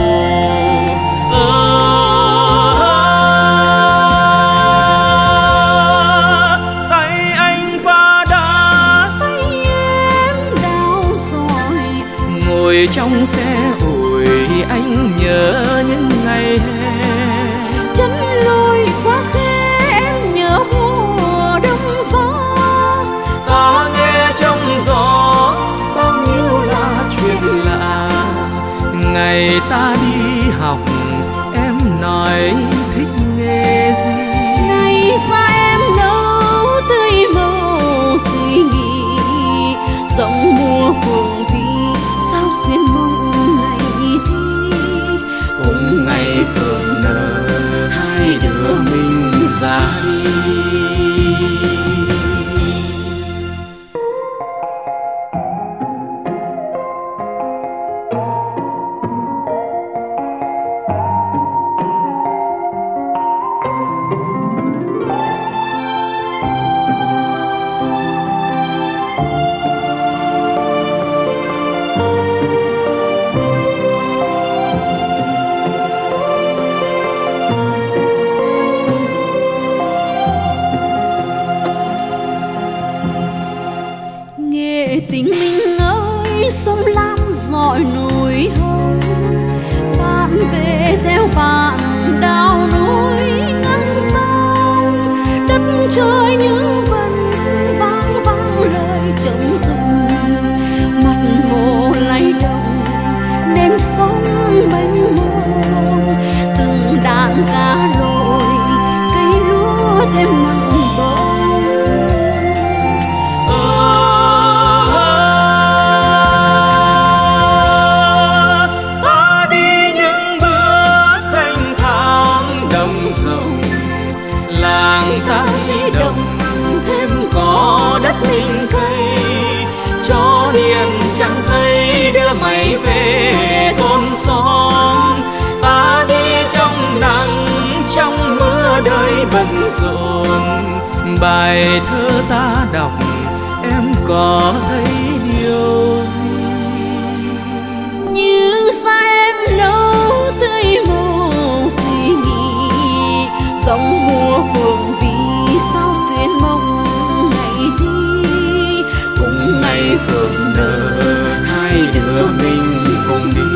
Trong xe ủi anh nhớ những ngày hè, chân lùi qua khe em nhớ mùa đông gió. Ta nghe trong gió bao nhiêu là chuyện lạ, ngày ta đi học em nói thích nghề gì. Ngày xa em đâu tươi màu suy nghĩ, giọng mùa phượng thi sao xuyên mong ngày thi. Cùng ngày phượng nở hai đứa mình ra đi. Tình mình ơi sông Lam dọi núi hồng, bạn về theo bạn đào núi ngăn sông, đất trời như vần vang vang lời trống rung, mặt hồ lay động nên sóng mênh mông. mặn cá lội, cây lúa thêm nặng bông. Ta đi những bước thanh thang đầm rộng, làng ta di động thêm có đất mình cây, cho điện trăng dây đưa mày về thôn xóm. Ta đi trong nắng trong mưa đời bận rộn, bài thơ ta đọc em có thấy điều gì? Như xa em nấu tươi màu suy nghĩ, dòng mùa phượng vì sao xuyên mong ngày đi, cùng ngày phượng nở hai đứa mình cùng đi.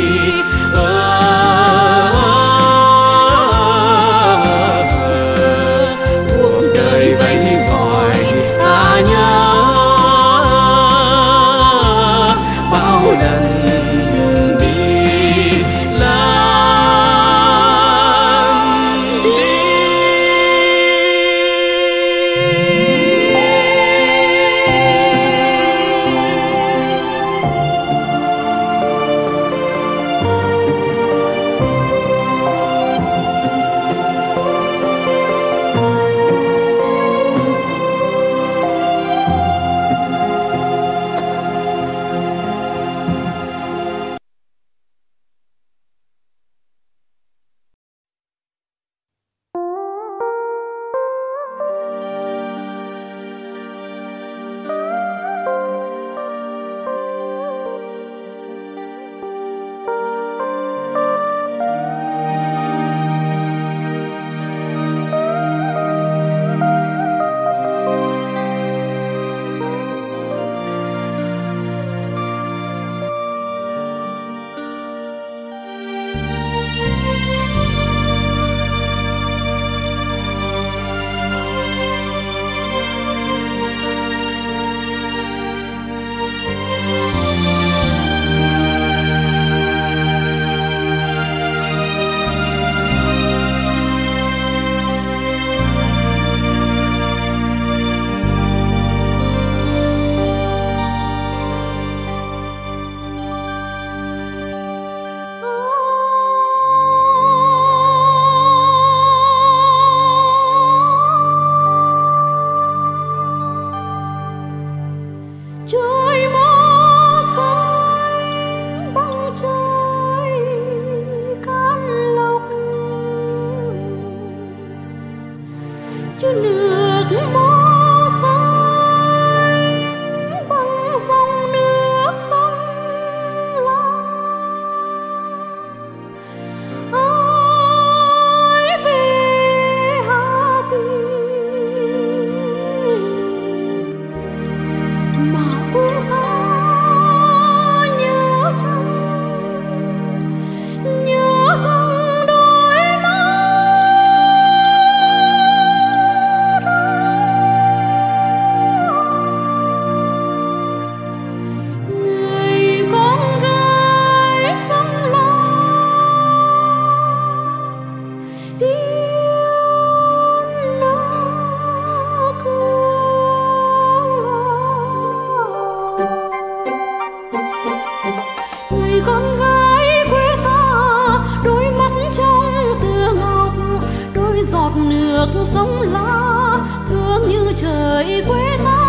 Cuộc đời vẫy gọi ta nhớ bao lần đi lần đi. Trời mơ xanh băng trời can lộc, chứ nước mơ xanh băng sông nước sông la. Ai về Hà Tây mà quê ta nhớ chăng đôi mắt người con gái sông la tiếng nở người con gái quê ta, đôi mắt trong tựa ngọc, đôi giọt nước sông La thương như trời quê ta.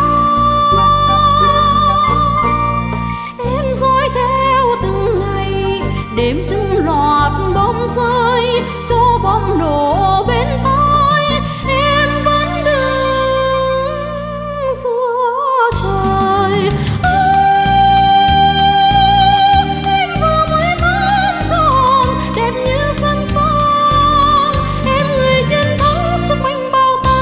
Em dõi theo từng ngày, đêm từng loạt bom rơi, cho bom nổ bên tai, em vẫn đứng giữa trời. Đẹp như sân son, em người chiến thắng sức mạnh bao ta.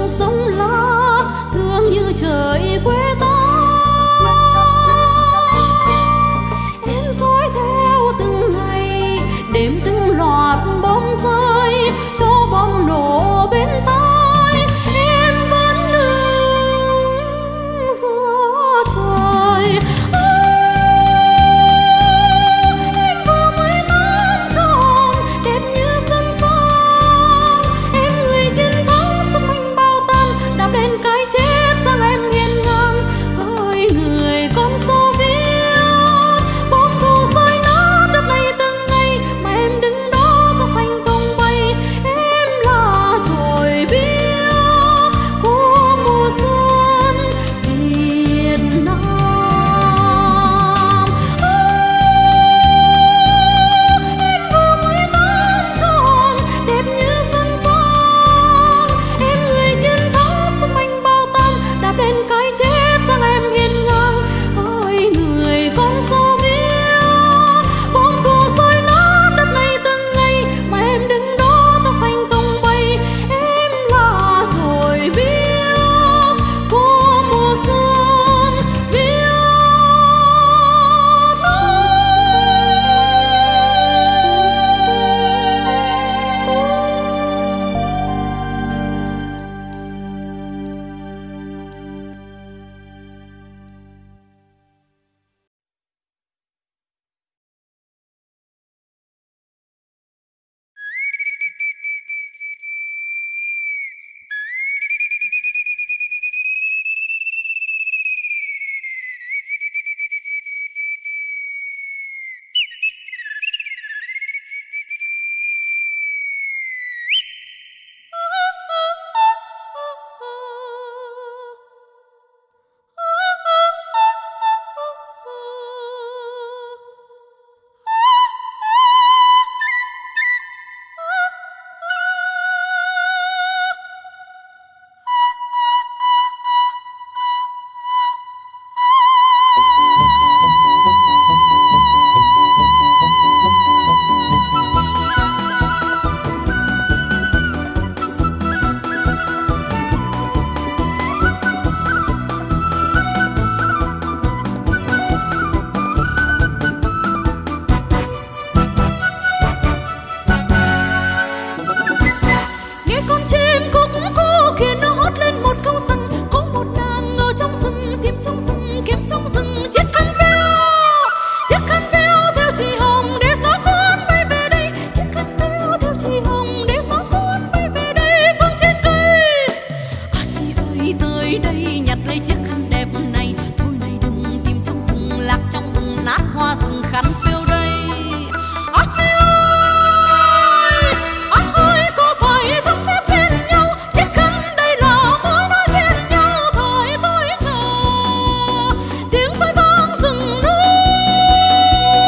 sông La thương như trời quê ta. Em dõi theo từng ngày đêm từng loạt bom rơi cho bom nổ bên tai, em vẫn đứng giữa trời. Em vừa mới tám tròn đẹp như sân sang, em người chiến thắng sức mạnh bao tan đạp lên cái chết rằng em hiên ngang. Hỡi người con Xô Viết, bom thù soi nát đất này từng ngày mà em đứng đó tóc xanh tung bay. Em là chồi biếc của mùa xuân Việt Nam. Em vừa mới tám tròn đẹp như sân sang, em người chiến thắng sức mạnh bao tan đạp lên cái chết rằng em hiên ngang. Hỡi người con Xô Viết, bom thù soi nát đất này từng ngày mà em đứng đó tóc xanh tung bay. Em là chồi biếc của mùa xuân Việt nghe con chim cúc cu kia nó hót lên một câu rằng có một nàng ở trong rừng, kiếm trong rừng, kiếm trong rừng chiếc khăn véo theo chị hồng để gió cuốn bay về đây, chiếc khăn véo theo chị hồng để gió cuốn bay về đây. Vương trên cây chị ơi tới đây nhặt lấy chiếc khăn đẹp này, thôi này đừng tìm trong rừng, lạc trong rừng nát hoa rừng khăn véo đây. Chị ơi có phải thống nhất xen nhau, chiếc khăn đây là mối nối xen nhau thời tôi chờ tiếng tôi vang rừng núi.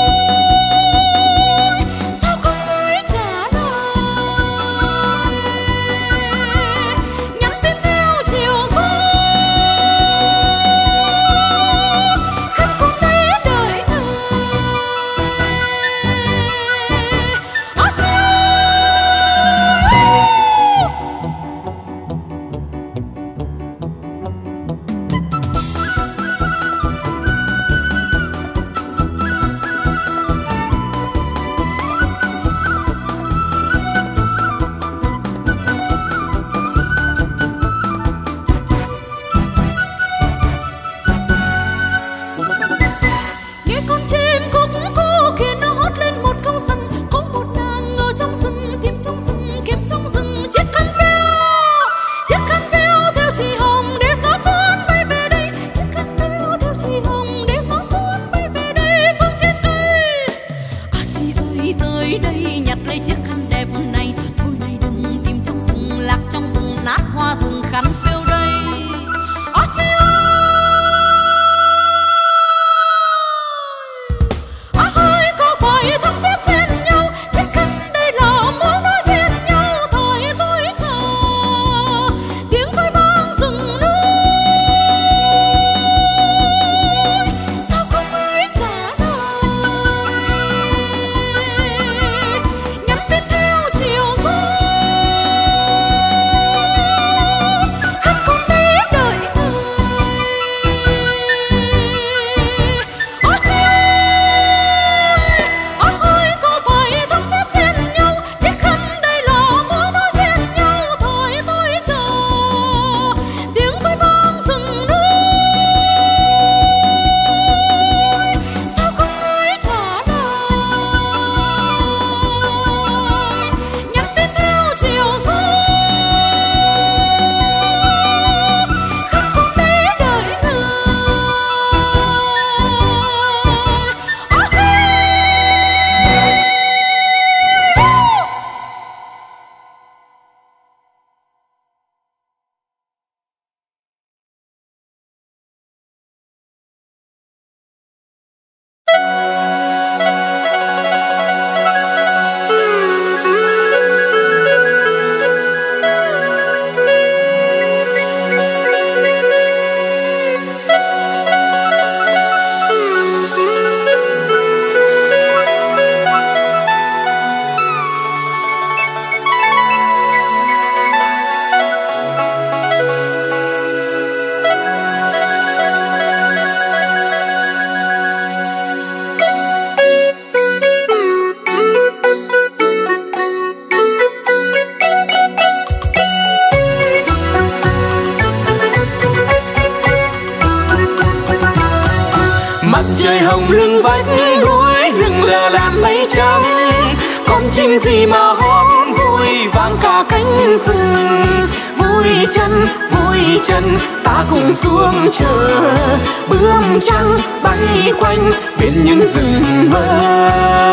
lượn lờ làn mây trắng. Con chim gì mà hót vui vang cả cánh rừng. Vui chân ta cùng xuống chờ bướm trắng bay quanh bên những rừng mơ.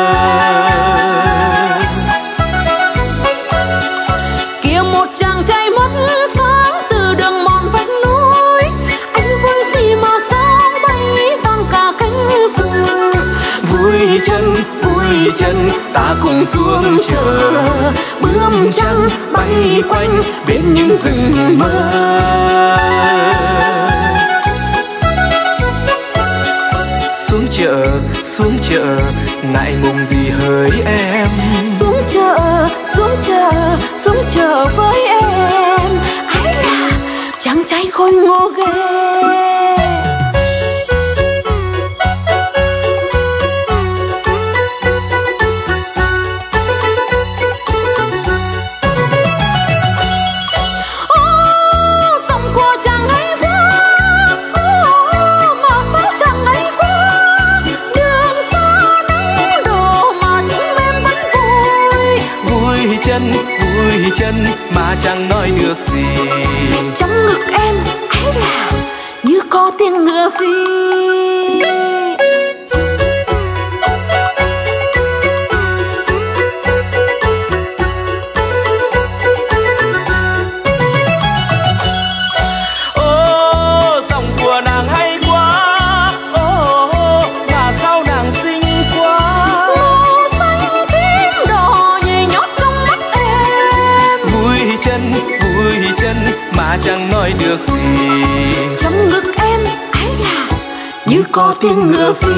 Kia một chàng trai mất sáng từ đường mòn vách núi, anh vui gì mà sao bay vang cả cánh rừng. Vui chân ta cùng xuống chờ bướm trắng bay quanh bên những rừng mơ. Xuống chợ ngại ngùng gì hỡi em. Xuống chợ với em. Ái là chàng trai khôi ngô ghê. Vui chân mà chẳng nói được gì. Trong ngực em ấy là như có tiếng ngựa phi. Ô giọng của nàng hay quá, ô mà sao nàng xinh quá. Màu xanh tím đỏ nhảy nhót trong mắt em. Vui chân mà chẳng nói được gì. Trong ngực em ấy là như có tiếng ngựa phi.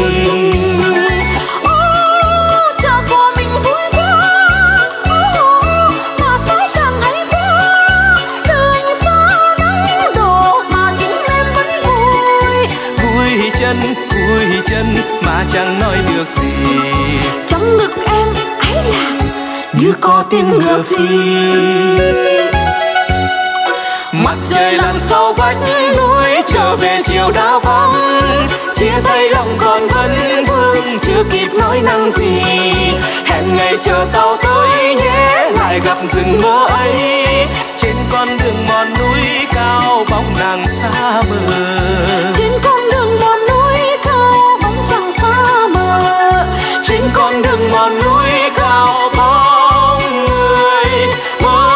Chợ của mình vui quá, mà sao chẳng hay quá. Đường xa nắng đổ mà chúng em vẫn vui. Vui chân mà chẳng nói được gì. Trong ngực em ấy là như có tiếng ngựa phi. Mặt trời lặn sau vách núi trở về chiều đã vắng. Chia tay lòng còn vấn vương chưa kịp nói năng gì. Hẹn ngày chờ sau tới nhé lại gặp rừng mơ ấy. Trên con đường mòn núi cao bóng nàng xa mờ. Trên con đường mòn núi cao bóng chẳng xa mờ. Trên con đường mòn núi cao bóng người mơ.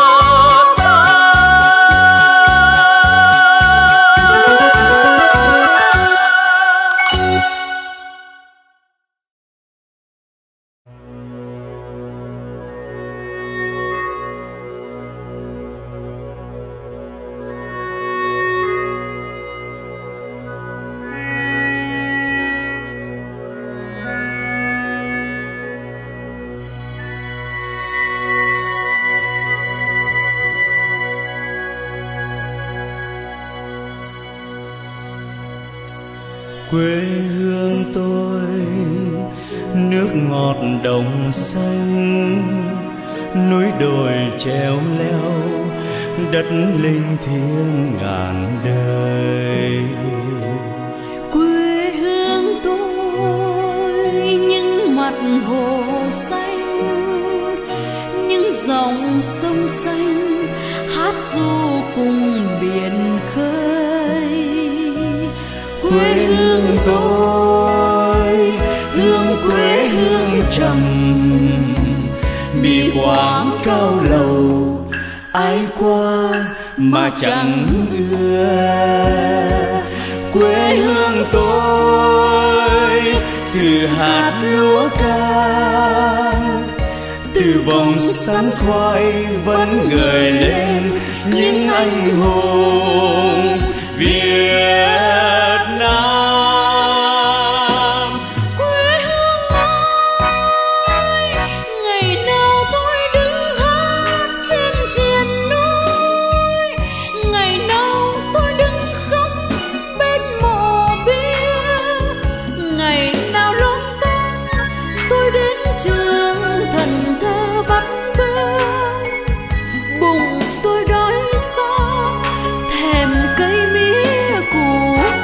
Quê hương tôi nước ngọt đồng xanh, núi đồi treo leo đất linh thiêng ngàn đời. Quê hương tôi những mặt hồ xanh, những dòng sông xanh hát ru cùng biển khơi. Quê hương tôi hương quê hương trầm, mì quảng cao lầu ai qua mà chẳng ưa. Quê hương tôi từ hạt lúa cam, từ vòng sắn khoai vẫn ngời lên những anh hùng Việt Nam. Quê hương ơi, ngày nào tôi đứng hát trên triền núi, ngày nào tôi đứng khóc bên mộ bia, ngày nào lon ton tôi đến trường thần thơ bắt bướm. Bụng tôi đói xa thèm cây mía củ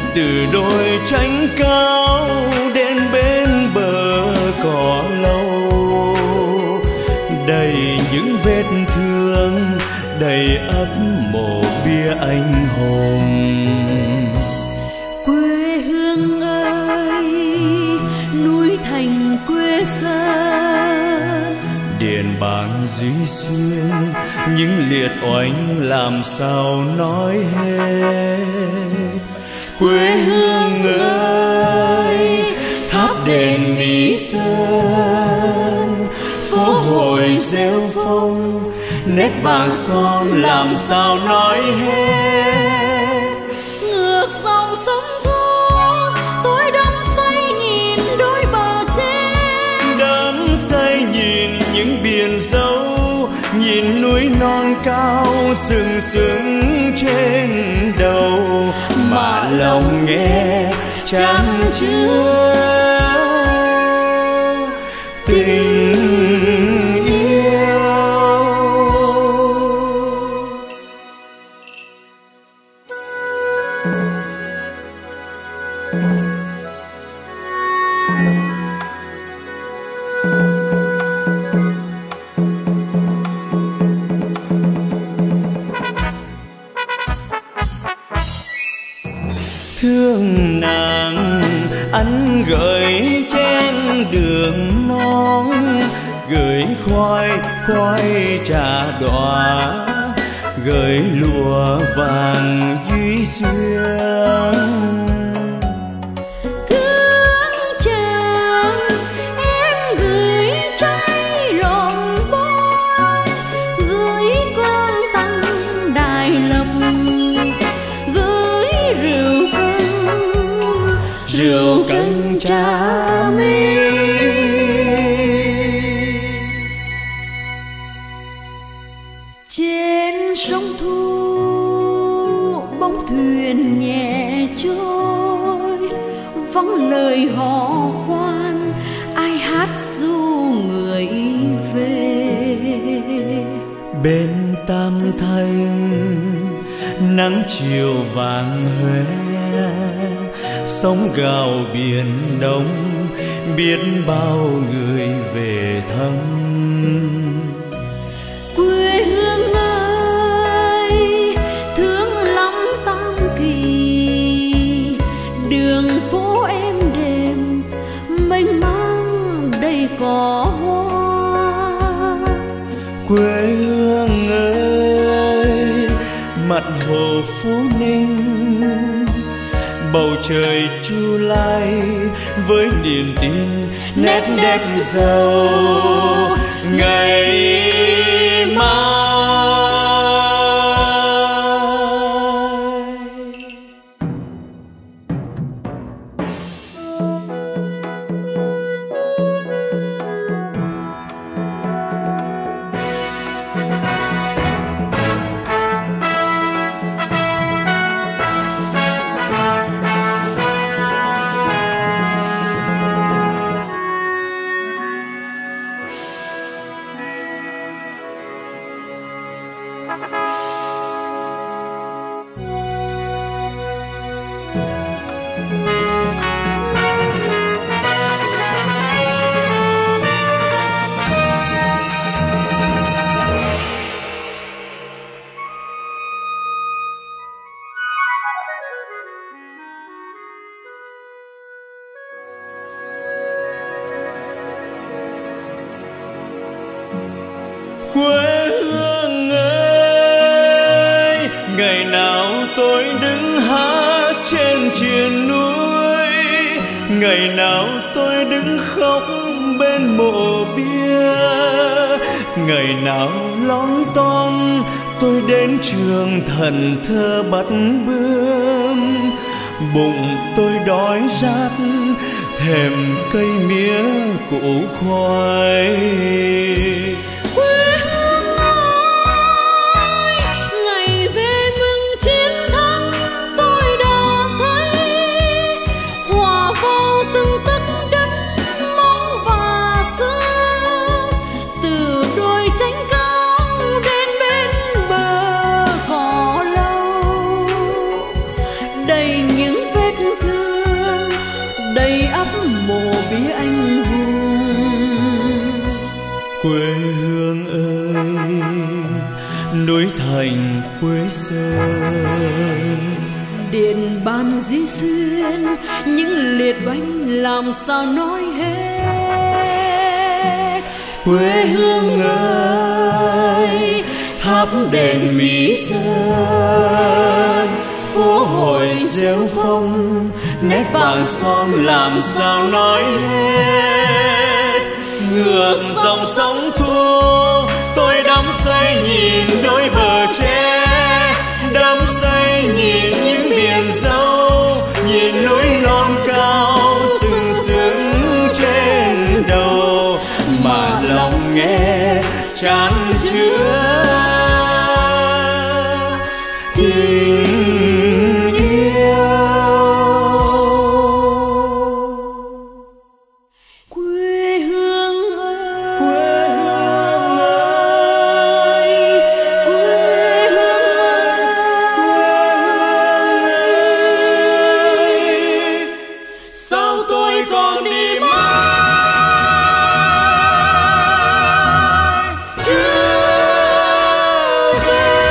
từ đôi chánh cao đến bên bờ cỏ lâu, đầy những vết thương, đầy ắp mộ bia anh hùng. Quê hương ơi, núi thành quê sơn, Điện Bàn Duy Xuyên, những liệt oanh làm sao nói hết. Quê hương ơi, tháp đền Mỹ Sơn, phố hội rêu phong, nét vàng son làm sao nói hết. ngược dòng sông Thu tôi đắm say nhìn đôi bờ trên, Đắm say nhìn những biển dâu, nhìn núi non cao sừng sững trên đầu, mà lòng nghe chan chứa tình yêu. Thương nàng anh gửi trên đường non, gửi khoai khoai trà đọa, gửi lụa vàng Duy Xuyên. thương chàng em gửi trái lòng bôi, gửi con tăng Đài Lập, gửi rượu cân trà mi. Trên sông Thu bóng thuyền nhẹ trôi, vắng lời hò khoan ai hát ru người về. Bên Tam Thanh nắng chiều vàng hoe, sóng gào biển Đông biết bao người về thăm. Quê hương ơi, thương lắm Tam Kỳ, đường phố êm đềm mênh mang đầy cỏ hoa. Quê hương ơi, mặt hồ Phú Ninh, bầu trời Chu Lai với niềm tin nét đẹp giàu ngày mai. Quê hương ơi, ngày nào tôi đứng hát trên triền núi, ngày nào tôi đứng khóc bên mộ bia, ngày nào lon ton tôi đến trường Thần Thơ bắt bướm. Bụng tôi đói rát thèm cây mía củ khoai. bia anh hùng. Quê hương ơi, núi thành quê sơn, Điện Bàn Duy Xuyên, những liệt oanh làm sao nói hết. quê hương ơi, tháp đền Mỹ Sơn, phố hội rêu phong, nét vàng son làm sao nói hết. Ngược dòng sông Thu, tôi đắm say nhìn đôi bờ tre, đắm say nhìn những biển dâu, nhìn núi non cao sừng sững trên đầu, mà lòng nghe chan chứa tình yêu. Quê hương ơi, quê hương ơi, sao tôi còn đi mãi chưa về.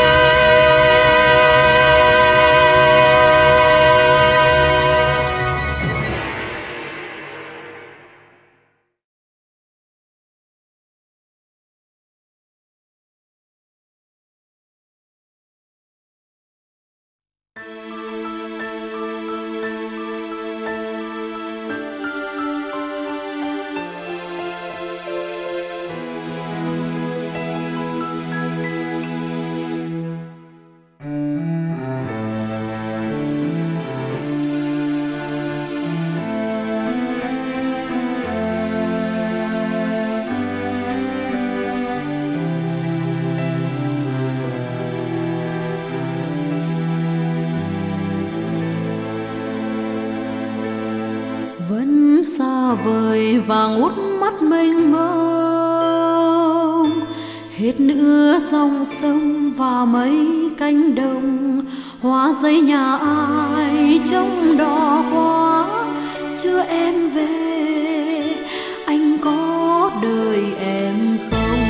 Vẫn xa vời và ngút mắt mênh mông, hết nữa dòng sông và mấy cánh đồng, hoa giấy nhà ai trông đỏ quá. Chưa em về, anh có đợi em không?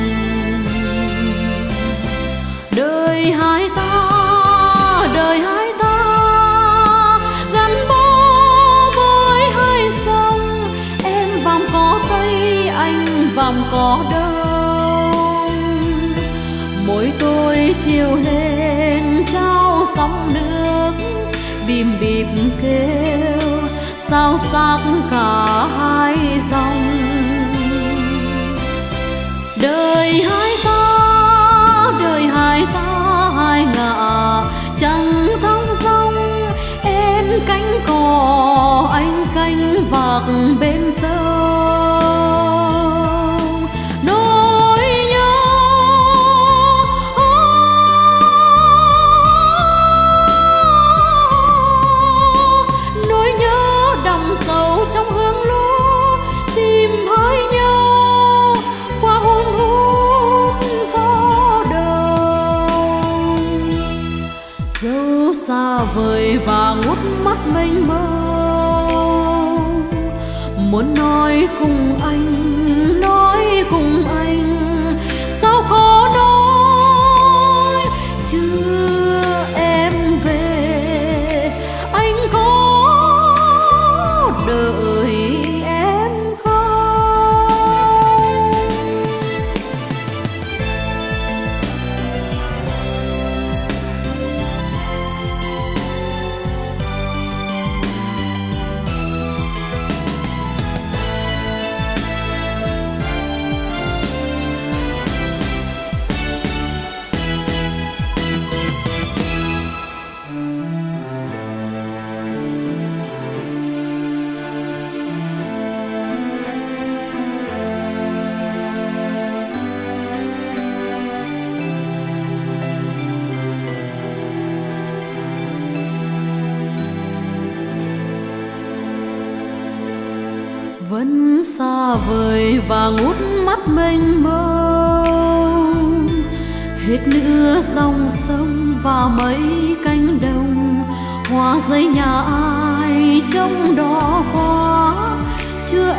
Đời hai ta, đời hai ta gắn bó với hai sông. Em vàm có Tây, anh vàm có Đông. Mỗi tôi chiều lên trao sóng nước, bìm bịp kêu sao xác cả hai dòng. Đời hai ta, đời hai ta hai ngả chẳng thong dong. Em cánh cò, anh cánh vạc bên sông. Nỗi nhớ, nỗi nhớ đậm sâu trong hương lúa, tìm hơi nhau qua hôn hút gió đông. Dẫu xa vời và ngút mắt mênh mông, muốn nói cùng anh, nói cùng anh, sao khó nói. Chưa em về, anh có đợi em không? Vẫn xa vời và ngút mắt mênh mông, hết nữa dòng sông và mấy cánh đồng, hoa giấy nhà ai trông đỏ quá. Chưa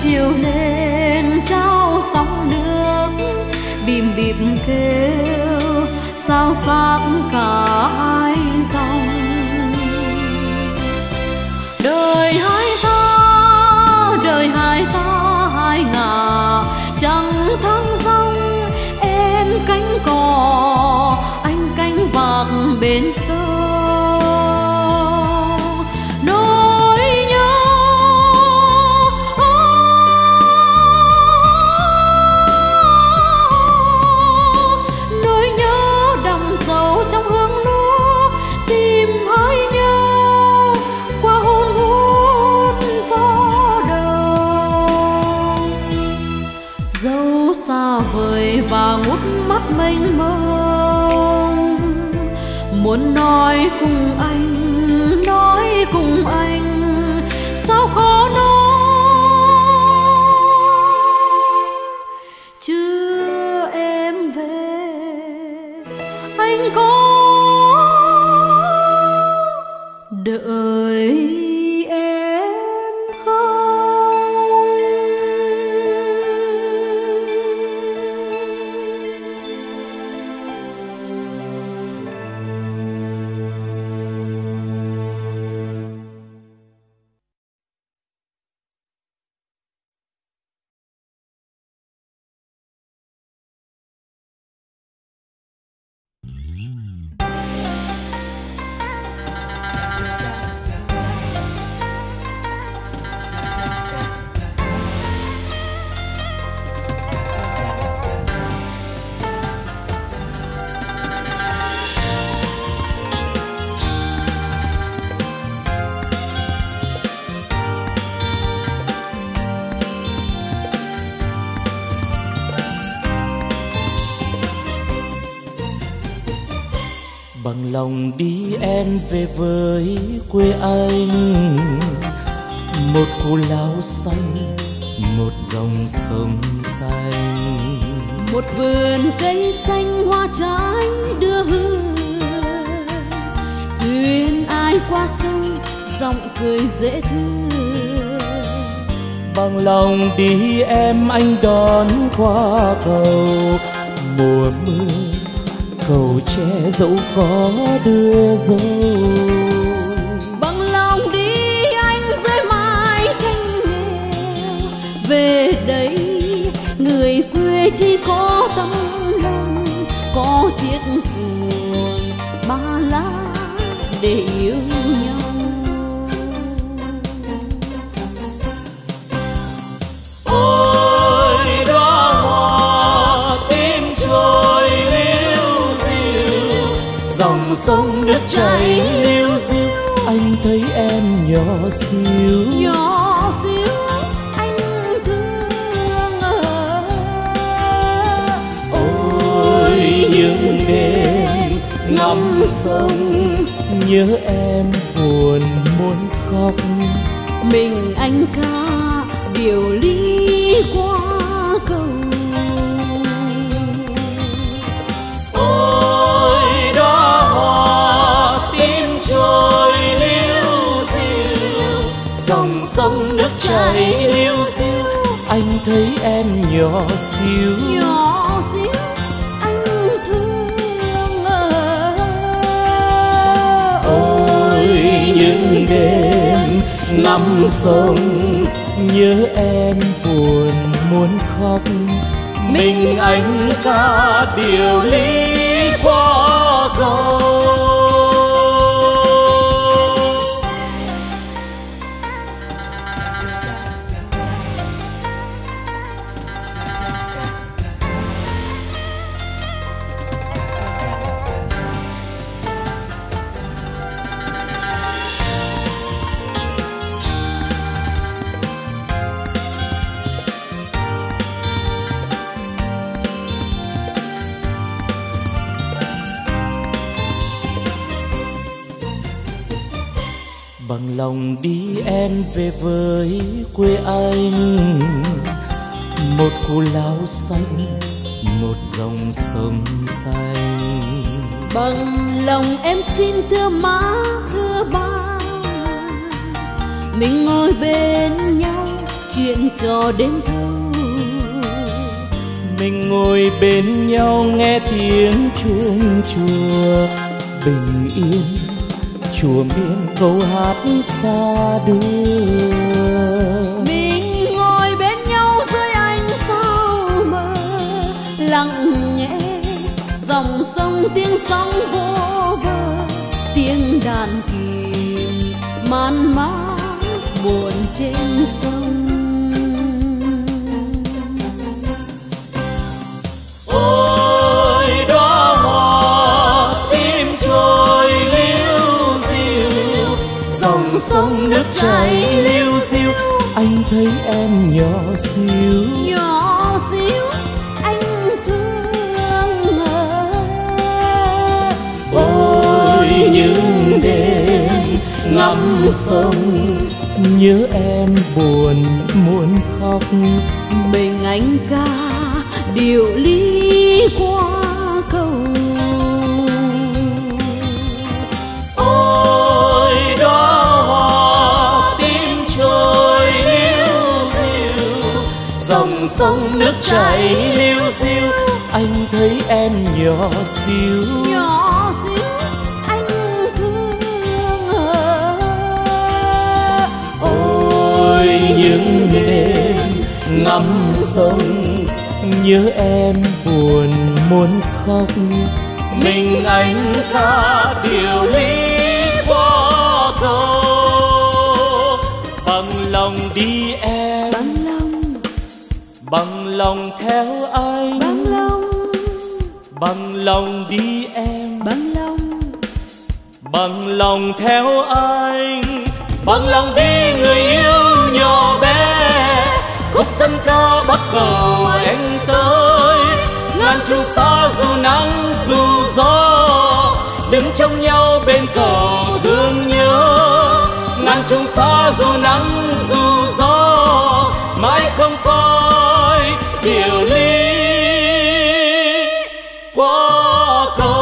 chiều lên trao sóng nước, bìm bìm kêu sao xác cả hai dòng. Đời hai ta hai ngả chẳng thăng dòng, em cánh cò anh cánh vạc bên sông. Nỗi nhớ đậm sâu trong hương lúa, tìm hơi nhau qua hôn hút gió đầu. Dẫu xa vời và ngút mắt mênh mông, muốn nói cùng anh sao khó nói. Chưa em về anh có đợi em không? Bằng lòng đi em về với quê anh, một cù lao xanh, một dòng sông xanh, một vườn cây xanh hoa trái đưa hương. Thuyền ai qua sông giọng cười dễ thương. Bằng lòng đi em anh đón qua cầu, mùa mưa cầu tre dẫu khó đưa dâu. Bằng lòng đi anh dưới mái tranh nghèo, về đây người quê chỉ có tấm lòng, có chiếc xuồng ba lá để yêu nhau. Ôi đóa hoa tím trôi liêu xiêu, dòng sông nước chảy liêu xiêu, anh thấy em nhỏ xíu anh thương. Ôi những đêm ngắm sông nhớ em buồn muốn khóc, mình anh ca điều ly qua cầu. Ôi đóa hoa tím trôi liêu xiêu, dòng sông nước chảy liêu xiêu, anh thấy em nhỏ xíu anh thương. Ôi những đêm ngắm sông nhớ em buồn muốn khóc, mình anh ca điều ly qua cầu. Bằng lòng đi em về với quê anh, một cù lao xanh, một dòng sông xanh. Bằng lòng em xin thưa má thưa ba, mình ngồi bên nhau chuyện cho đến thâu. Mình ngồi bên nhau nghe tiếng chuông chùa bình yên, chùa miền câu hát xa đưa. Mình ngồi bên nhau dưới ánh sao mờ, lặng nghe dòng sông tiếng sóng vô bờ, tiếng đàn kìm man mác buồn trên sông. Ôi đóa hoa tím trôi liu diu, dòng sông nước chảy liu diu, anh thấy em nhỏ xíu. Nhỏ xíu anh thương Ôi những đêm ngắm sông nhớ em buồn muốn khóc. mình anh ca điều ly qua cầu. Ôi đóa hoa tím trôi liu diu, dòng sông nước chảy liu diu, anh thấy em nhỏ xíu. Nhỏ xíu anh thương Ôi những đêm ngắm sông nhớ em buồn muốn khóc. Mình anh ca điều ly qua cầu. Bằng lòng đi em, bằng lòng theo anh, bằng lòng đi em, bằng lòng theo anh, bằng lòng đi người yêu nhỏ bé. Khúc dân ca bắt cầu anh tới, ngàn chu xa dù nắng dù gió, đứng trong nhau bên cầu thương nhớ. Ngàn chu xa dù nắng dù gió, mãi không phai điều ly qua cầu.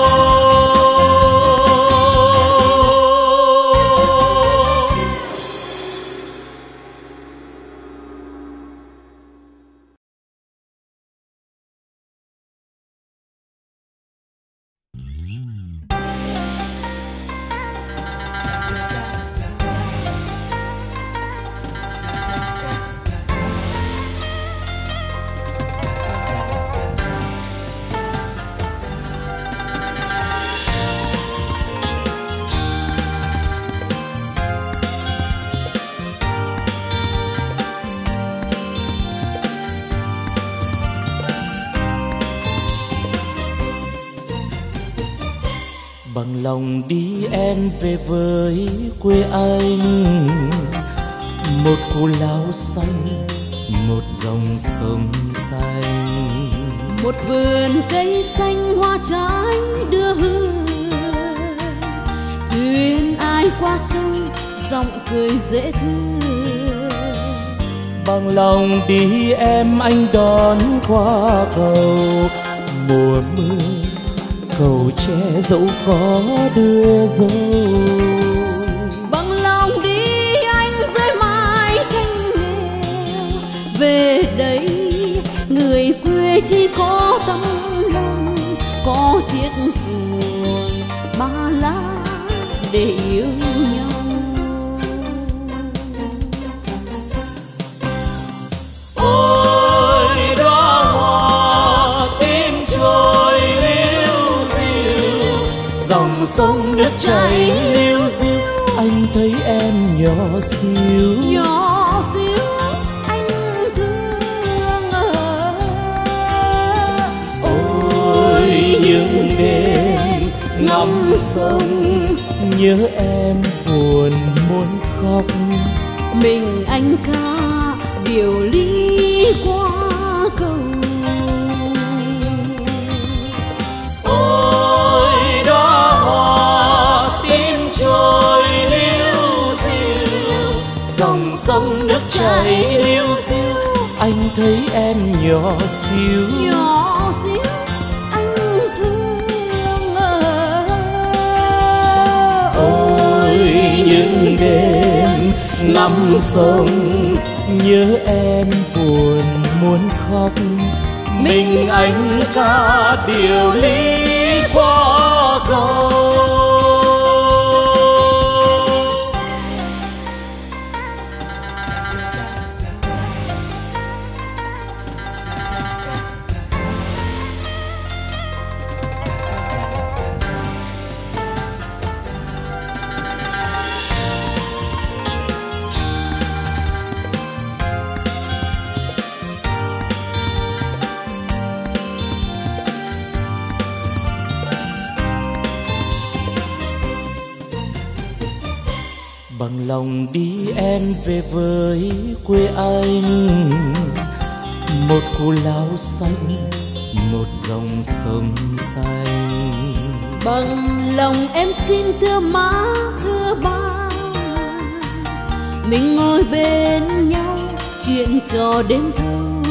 Bằng lòng đi em về với quê anh, một cô lao xanh, một dòng sông xanh, một vườn cây xanh hoa trái đưa hương. Thuyền ai qua sông giọng cười dễ thương. Bằng lòng đi em anh đón qua cầu. Mùa mưa cầu tre dẫu có đưa dâu. Bằng lòng đi anh dưới mái tranh nghèo, về đây người quê chỉ có tấm lòng, có chiếc xuồng ba lá để yêu nhau. Ôi đóa hoa tím trôi liu diu, dòng sông nước chảy liu diu, anh thấy em nhỏ xíu. Nhỏ xíu anh thương Ôi những đêm ngắm sông nhớ em buồn muốn khóc. mình anh ca điều ly qua cầu. Ôi đóa hoa tím trôi liu diu, dòng sông nước chảy liu diu, anh thấy em nhỏ xíu. Nhỏ xíu anh thương Ôi những đêm ngắm sông nhớ em buồn muốn khóc. Mình anh ca điều lý qua cầu. Bằng lòng đi em về với quê anh, một cù lao xanh, một dòng sông xanh. Bằng lòng em xin thưa má thưa ba, mình ngồi bên nhau chuyện trò đến thâu.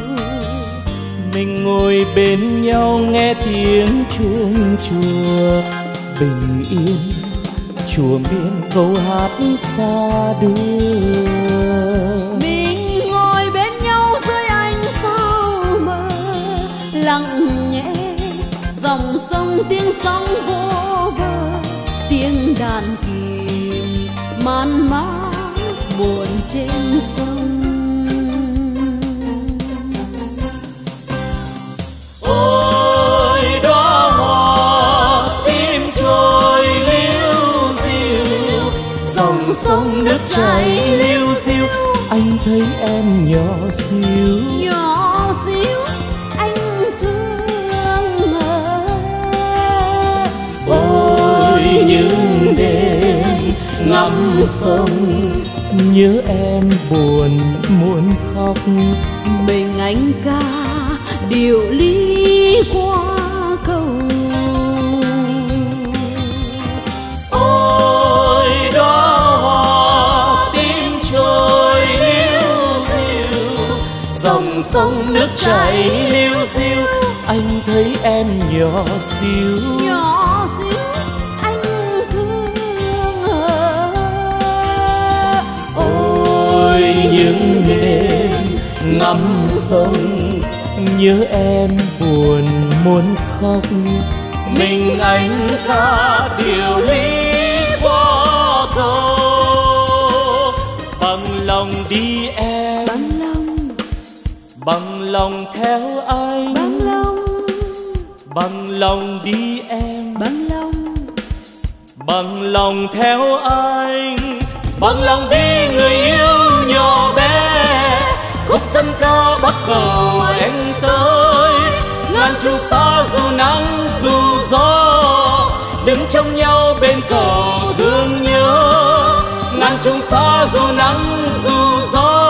Mình ngồi bên nhau nghe tiếng chuông chùa bình yên, chùa miền câu hát xa đưa. Mình ngồi bên nhau dưới ánh sao mờ, lặng nhẹ dòng sông tiếng sóng vô bờ, tiếng đàn kìm man mác buồn trên sông. Ôi đóa hoa tím trôi liu diu, dòng sông nước chảy liu diu, anh thấy em nhỏ xíu. Nhỏ xíu anh thương Ôi những đêm ngắm sông, nhớ em buồn muốn khóc. mình anh ca điều lý qua cầu. Ôi đóa hoa tím trôi liu diu, dòng sông nước chảy liu diu, anh thấy em nhỏ xíu. Nhỏ xíu anh thương Ôi những đêm ngắm sông, nhớ em buồn muốn khóc. Mình anh ca điều lý qua cầu. Bằng lòng đi em, bằng lòng theo anh, bằng lòng đi em, bằng lòng theo anh, bằng lòng đi người yêu nhỏ bé. Khúc dân ca bắt cầu anh tới, ngàn chu xa dù nắng dù gió, đứng trong nhau bên cầu thương nhớ. Ngàn chu xa dù nắng dù gió,